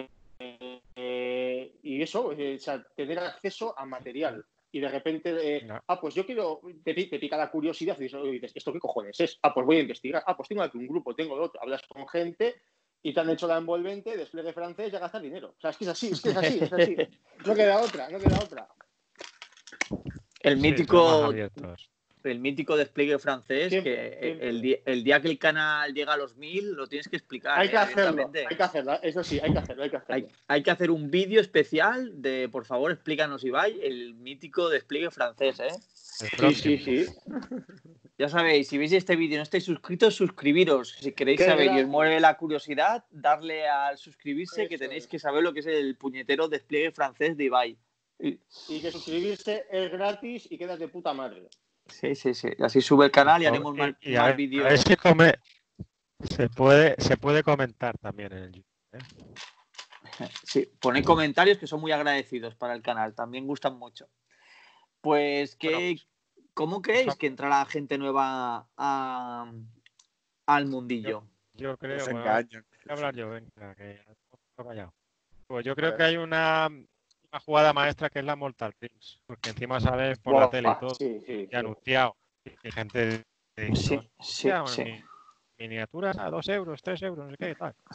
eso, o sea, tener acceso a material. Y de repente, pues yo quiero, te pica la curiosidad y dices, ¿esto qué cojones es? Pues voy a investigar. Pues tengo aquí un grupo, tengo otro. Hablas con gente y te han hecho la envolvente, despliegue francés y a gastar dinero. O sea, es que es así. No queda otra. El mítico el mítico despliegue francés, Siempre, que siempre. el día que el canal llega a los 1000 lo tienes que explicar. Hay que hacerlo, abiertamente. hay que hacerlo, eso sí, hay que hacerlo. Hay que hacer un vídeo especial de, por favor, explícanos, Ibai, el mítico despliegue francés, ¿eh? Sí. Ya sabéis, si veis este vídeo y no estáis suscritos, suscribiros. Si queréis Qué saber y os gratis. mueve la curiosidad, darle al suscribirse, Eso que tenéis es. que saber lo que es el puñetero despliegue francés de Ibai. Y que suscribirse es gratis y quedas de puta madre. Sí. Así sube el canal y haremos más a ver vídeos. si se puede comentar también en el YouTube, ¿eh? Sí, poned comentarios que son muy agradecidos para el canal, también gustan mucho. Pues, ¿cómo creéis que entrará gente nueva al mundillo? Yo creo, Se voy engañan. a hablar yo, venga, que he fallado. Pues yo creo que hay una jugada maestra que es la Mortal Dreams, porque encima sale por la tele y todo, Sí. y anunciado, y gente dice, Sí. miniaturas a 2 euros, 3 euros, no sé qué y tal.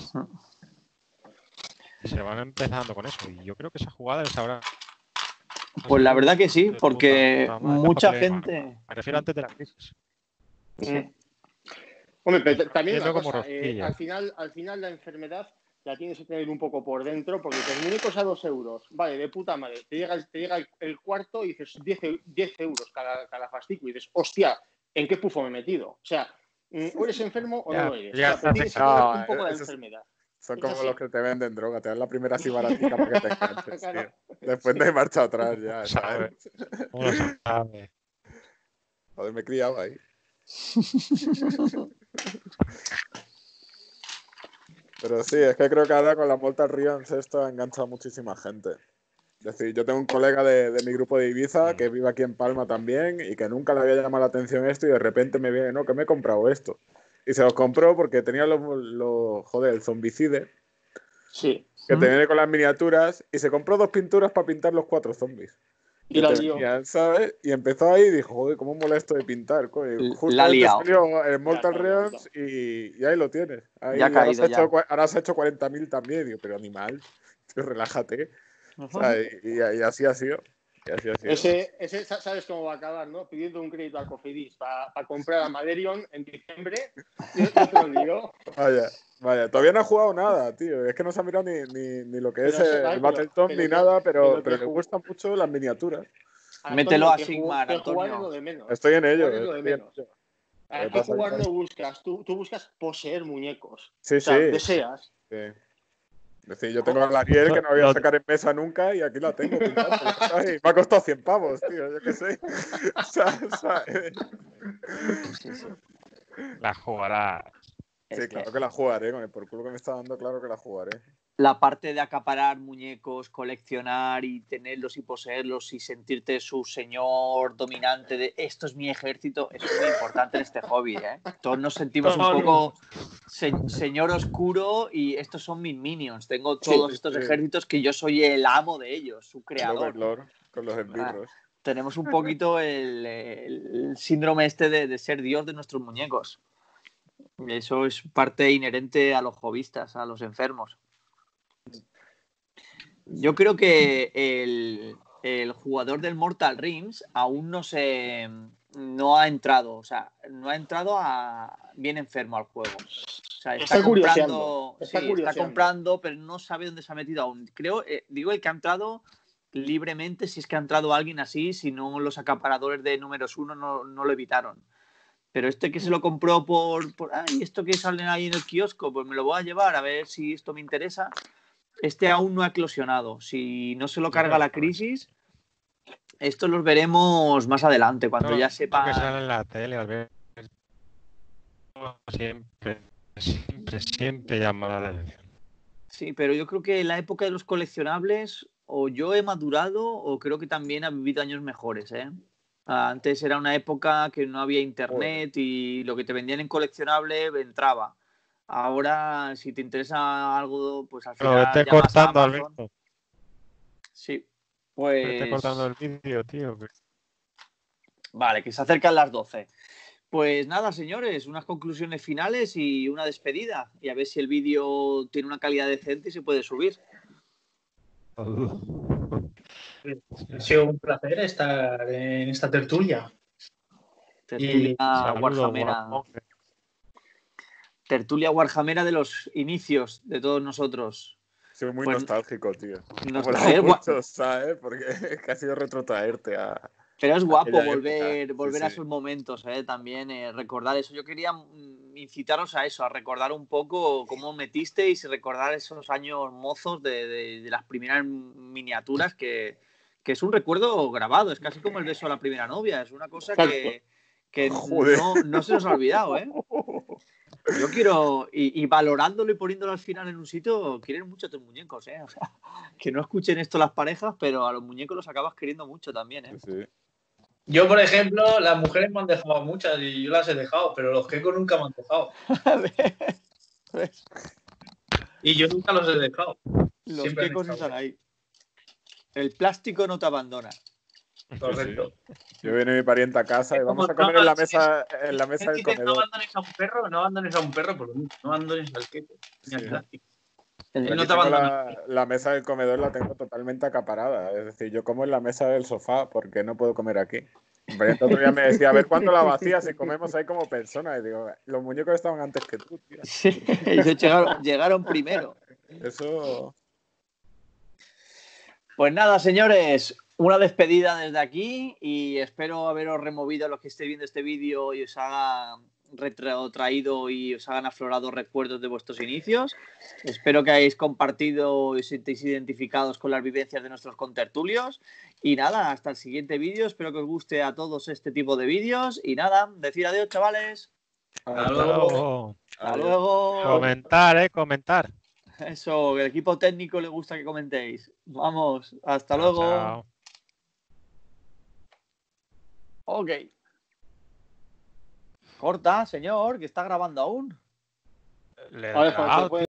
Y se van empezando con eso, y yo creo que esa jugada les habrá... Pues la verdad que sí, porque mucha gente... Me refiero antes de la crisis. Sí. Hombre, pero también una como cosa, rosquilla. al final la enfermedad la tienes que tener un poco por dentro, porque los muñecos a 2 euros, vale, de puta madre, te llega el cuarto y dices 10 euros cada fascículo, y dices, hostia, ¿en qué pufo me he metido? O sea, o eres enfermo o no lo eres. O sea, pero tienes que tener un poco de enfermedad. Son como los que te venden droga, te dan la primera así baratica para que te enganches. Claro. Después de marcha atrás ya, ¿sabes? ¿Cómo lo sabe? Joder, me he criado ahí. Pero sí, es que creo que ahora con la Mortal Realms esto ha enganchado a muchísima gente. Es decir, yo tengo un colega de mi grupo de Ibiza que vive aquí en Palma también y que nunca le había llamado la atención esto y de repente me viene, no, que me he comprado esto. Y se los compró porque tenía el zombicide. Sí. Que te viene con las miniaturas y se compró 2 pinturas para pintar los 4 zombies. Y la lió. ¿Sabes? Y empezó ahí y dijo, joder, cómo mola esto de pintar. Justo salió el Mortal Realms y ahí lo tienes. Ahí, ya ha caído, ahora has hecho 40.000 también. Digo, pero animal, tío, relájate. O sea, y así ha sido. Ese, ¿sabes cómo va a acabar, no? Pidiendo un crédito al Cofidis para comprar a Maderion en diciembre. Yo te lo digo. Vaya, todavía no ha jugado nada, tío. Es que no se ha mirado ni lo que es el Battletop ni nada, pero le gustan mucho las miniaturas. Antonio, mételo a Sigmar, que Antonio. jugar es lo de menos. Estoy en ello. Hay que jugar no buscas. Tú buscas poseer muñecos. Sí, o sea, deseas. Sí. Es decir, yo tengo a la Ariel que no voy a sacar en mesa nunca y aquí la tengo. Me ha costado 100 pavos, tío. Yo qué sé. La jugará. Sí, claro que la jugaré. Con el por culo que me está dando, claro que la jugaré. La parte de acaparar muñecos, coleccionar y tenerlos y poseerlos y sentirte su señor dominante de esto es mi ejército, eso es muy importante en este hobby, ¿eh? Todos nos sentimos un poco señor oscuro y estos son mis minions. Tengo todos estos ejércitos que yo soy el amo de ellos, su creador. Con los esbirros. Tenemos un poquito el síndrome este de ser dios de nuestros muñecos. Eso es parte inherente a los hobbyistas, a los enfermos. Yo creo que el jugador del Mortal Realms aún no ha entrado, o sea, no ha entrado bien enfermo al juego. O sea, está comprando, pero no sabe dónde se ha metido aún. Creo, digo el que ha entrado libremente, si es que ha entrado alguien así, si no los acaparadores de números 1 no lo evitaron. Pero este que se lo compró por esto que salen ahí en el kiosco, pues me lo voy a llevar a ver si esto me interesa. Este aún no ha eclosionado. Si no se lo carga la crisis, estos los veremos más adelante, cuando ya sepa. Que sale en la tele, al ver siempre llama la atención. Sí, pero yo creo que en la época de los coleccionables, o yo he madurado, o creo que también ha vivido años mejores, ¿eh? Antes era una época que no había internet y lo que te vendían en coleccionable entraba. Ahora, si te interesa algo, pues al final. Pero vete cortando, Alberto. Sí, pues. Vete cortando el vídeo, tío. Vale, que se acercan las 12. Pues nada, señores, unas conclusiones finales y una despedida. Y a ver si el vídeo tiene una calidad decente y se puede subir. Ha sido un placer estar en esta tertulia. Tertulia Saludos, Warhamera. Warmonger. Tertulia Warhamera de los inicios de todos nosotros. Soy muy Pues, nostálgico, tío. Me ha nos- molado es gua- mucho, ¿sabes? Porque es que ha sido retrotraerte a Pero es guapo aquella volver época. a Sí, sí. esos momentos, también recordar eso. Yo quería incitaros a eso, a recordar un poco cómo metisteis y recordar esos años mozos de las primeras miniaturas, que es un recuerdo grabado, es casi como el beso a la primera novia, es una cosa que Joder. no se nos ha olvidado, ¿eh? Yo quiero, y valorándolo y poniéndolo al final en un sitio, quieren mucho a tus muñecos, ¿eh? O sea, que no escuchen esto las parejas, pero a los muñecos los acabas queriendo mucho también, ¿eh? Sí. Yo, por ejemplo, las mujeres me han dejado muchas y yo las he dejado, pero los gecos nunca me han dejado. ¿Ves? Y yo nunca los he dejado. Los Siempre han quecos estado están ahí. El plástico no te abandona. Correcto. Yo viene mi pariente a casa y Es vamos como a comer en la no, mesa del Dices, no comedor. abandones a un perro, no abandones a un perro, pero no abandones al queco, ni al Sí. plástico. El- Él no Aquí te tengo abandona. la mesa del comedor la tengo totalmente acaparada. Es decir, yo como en la mesa del sofá porque no puedo comer aquí. Mi pariente otro día me decía, a ver cuándo la vacías y comemos ahí como personas. Y digo, los muñecos estaban antes que tú, tío. Sí, ellos llegaron primero. Eso... Pues nada, señores, una despedida desde aquí y espero haberos removido a los que estéis viendo este vídeo y os haga retrotraído y os hagan aflorado recuerdos de vuestros inicios. Espero que hayáis compartido y os sintáis identificados con las vivencias de nuestros contertulios. Y nada, hasta el siguiente vídeo. Espero que os guste a todos este tipo de vídeos. Y nada, decir adiós, chavales. Hasta luego. Hasta luego. Comentar. Eso, el equipo técnico le gusta que comentéis. Vamos, hasta Chao, luego. chao. Ok. Corta, señor, que está grabando aún. Le he Vale, Juan, grabado, se puede.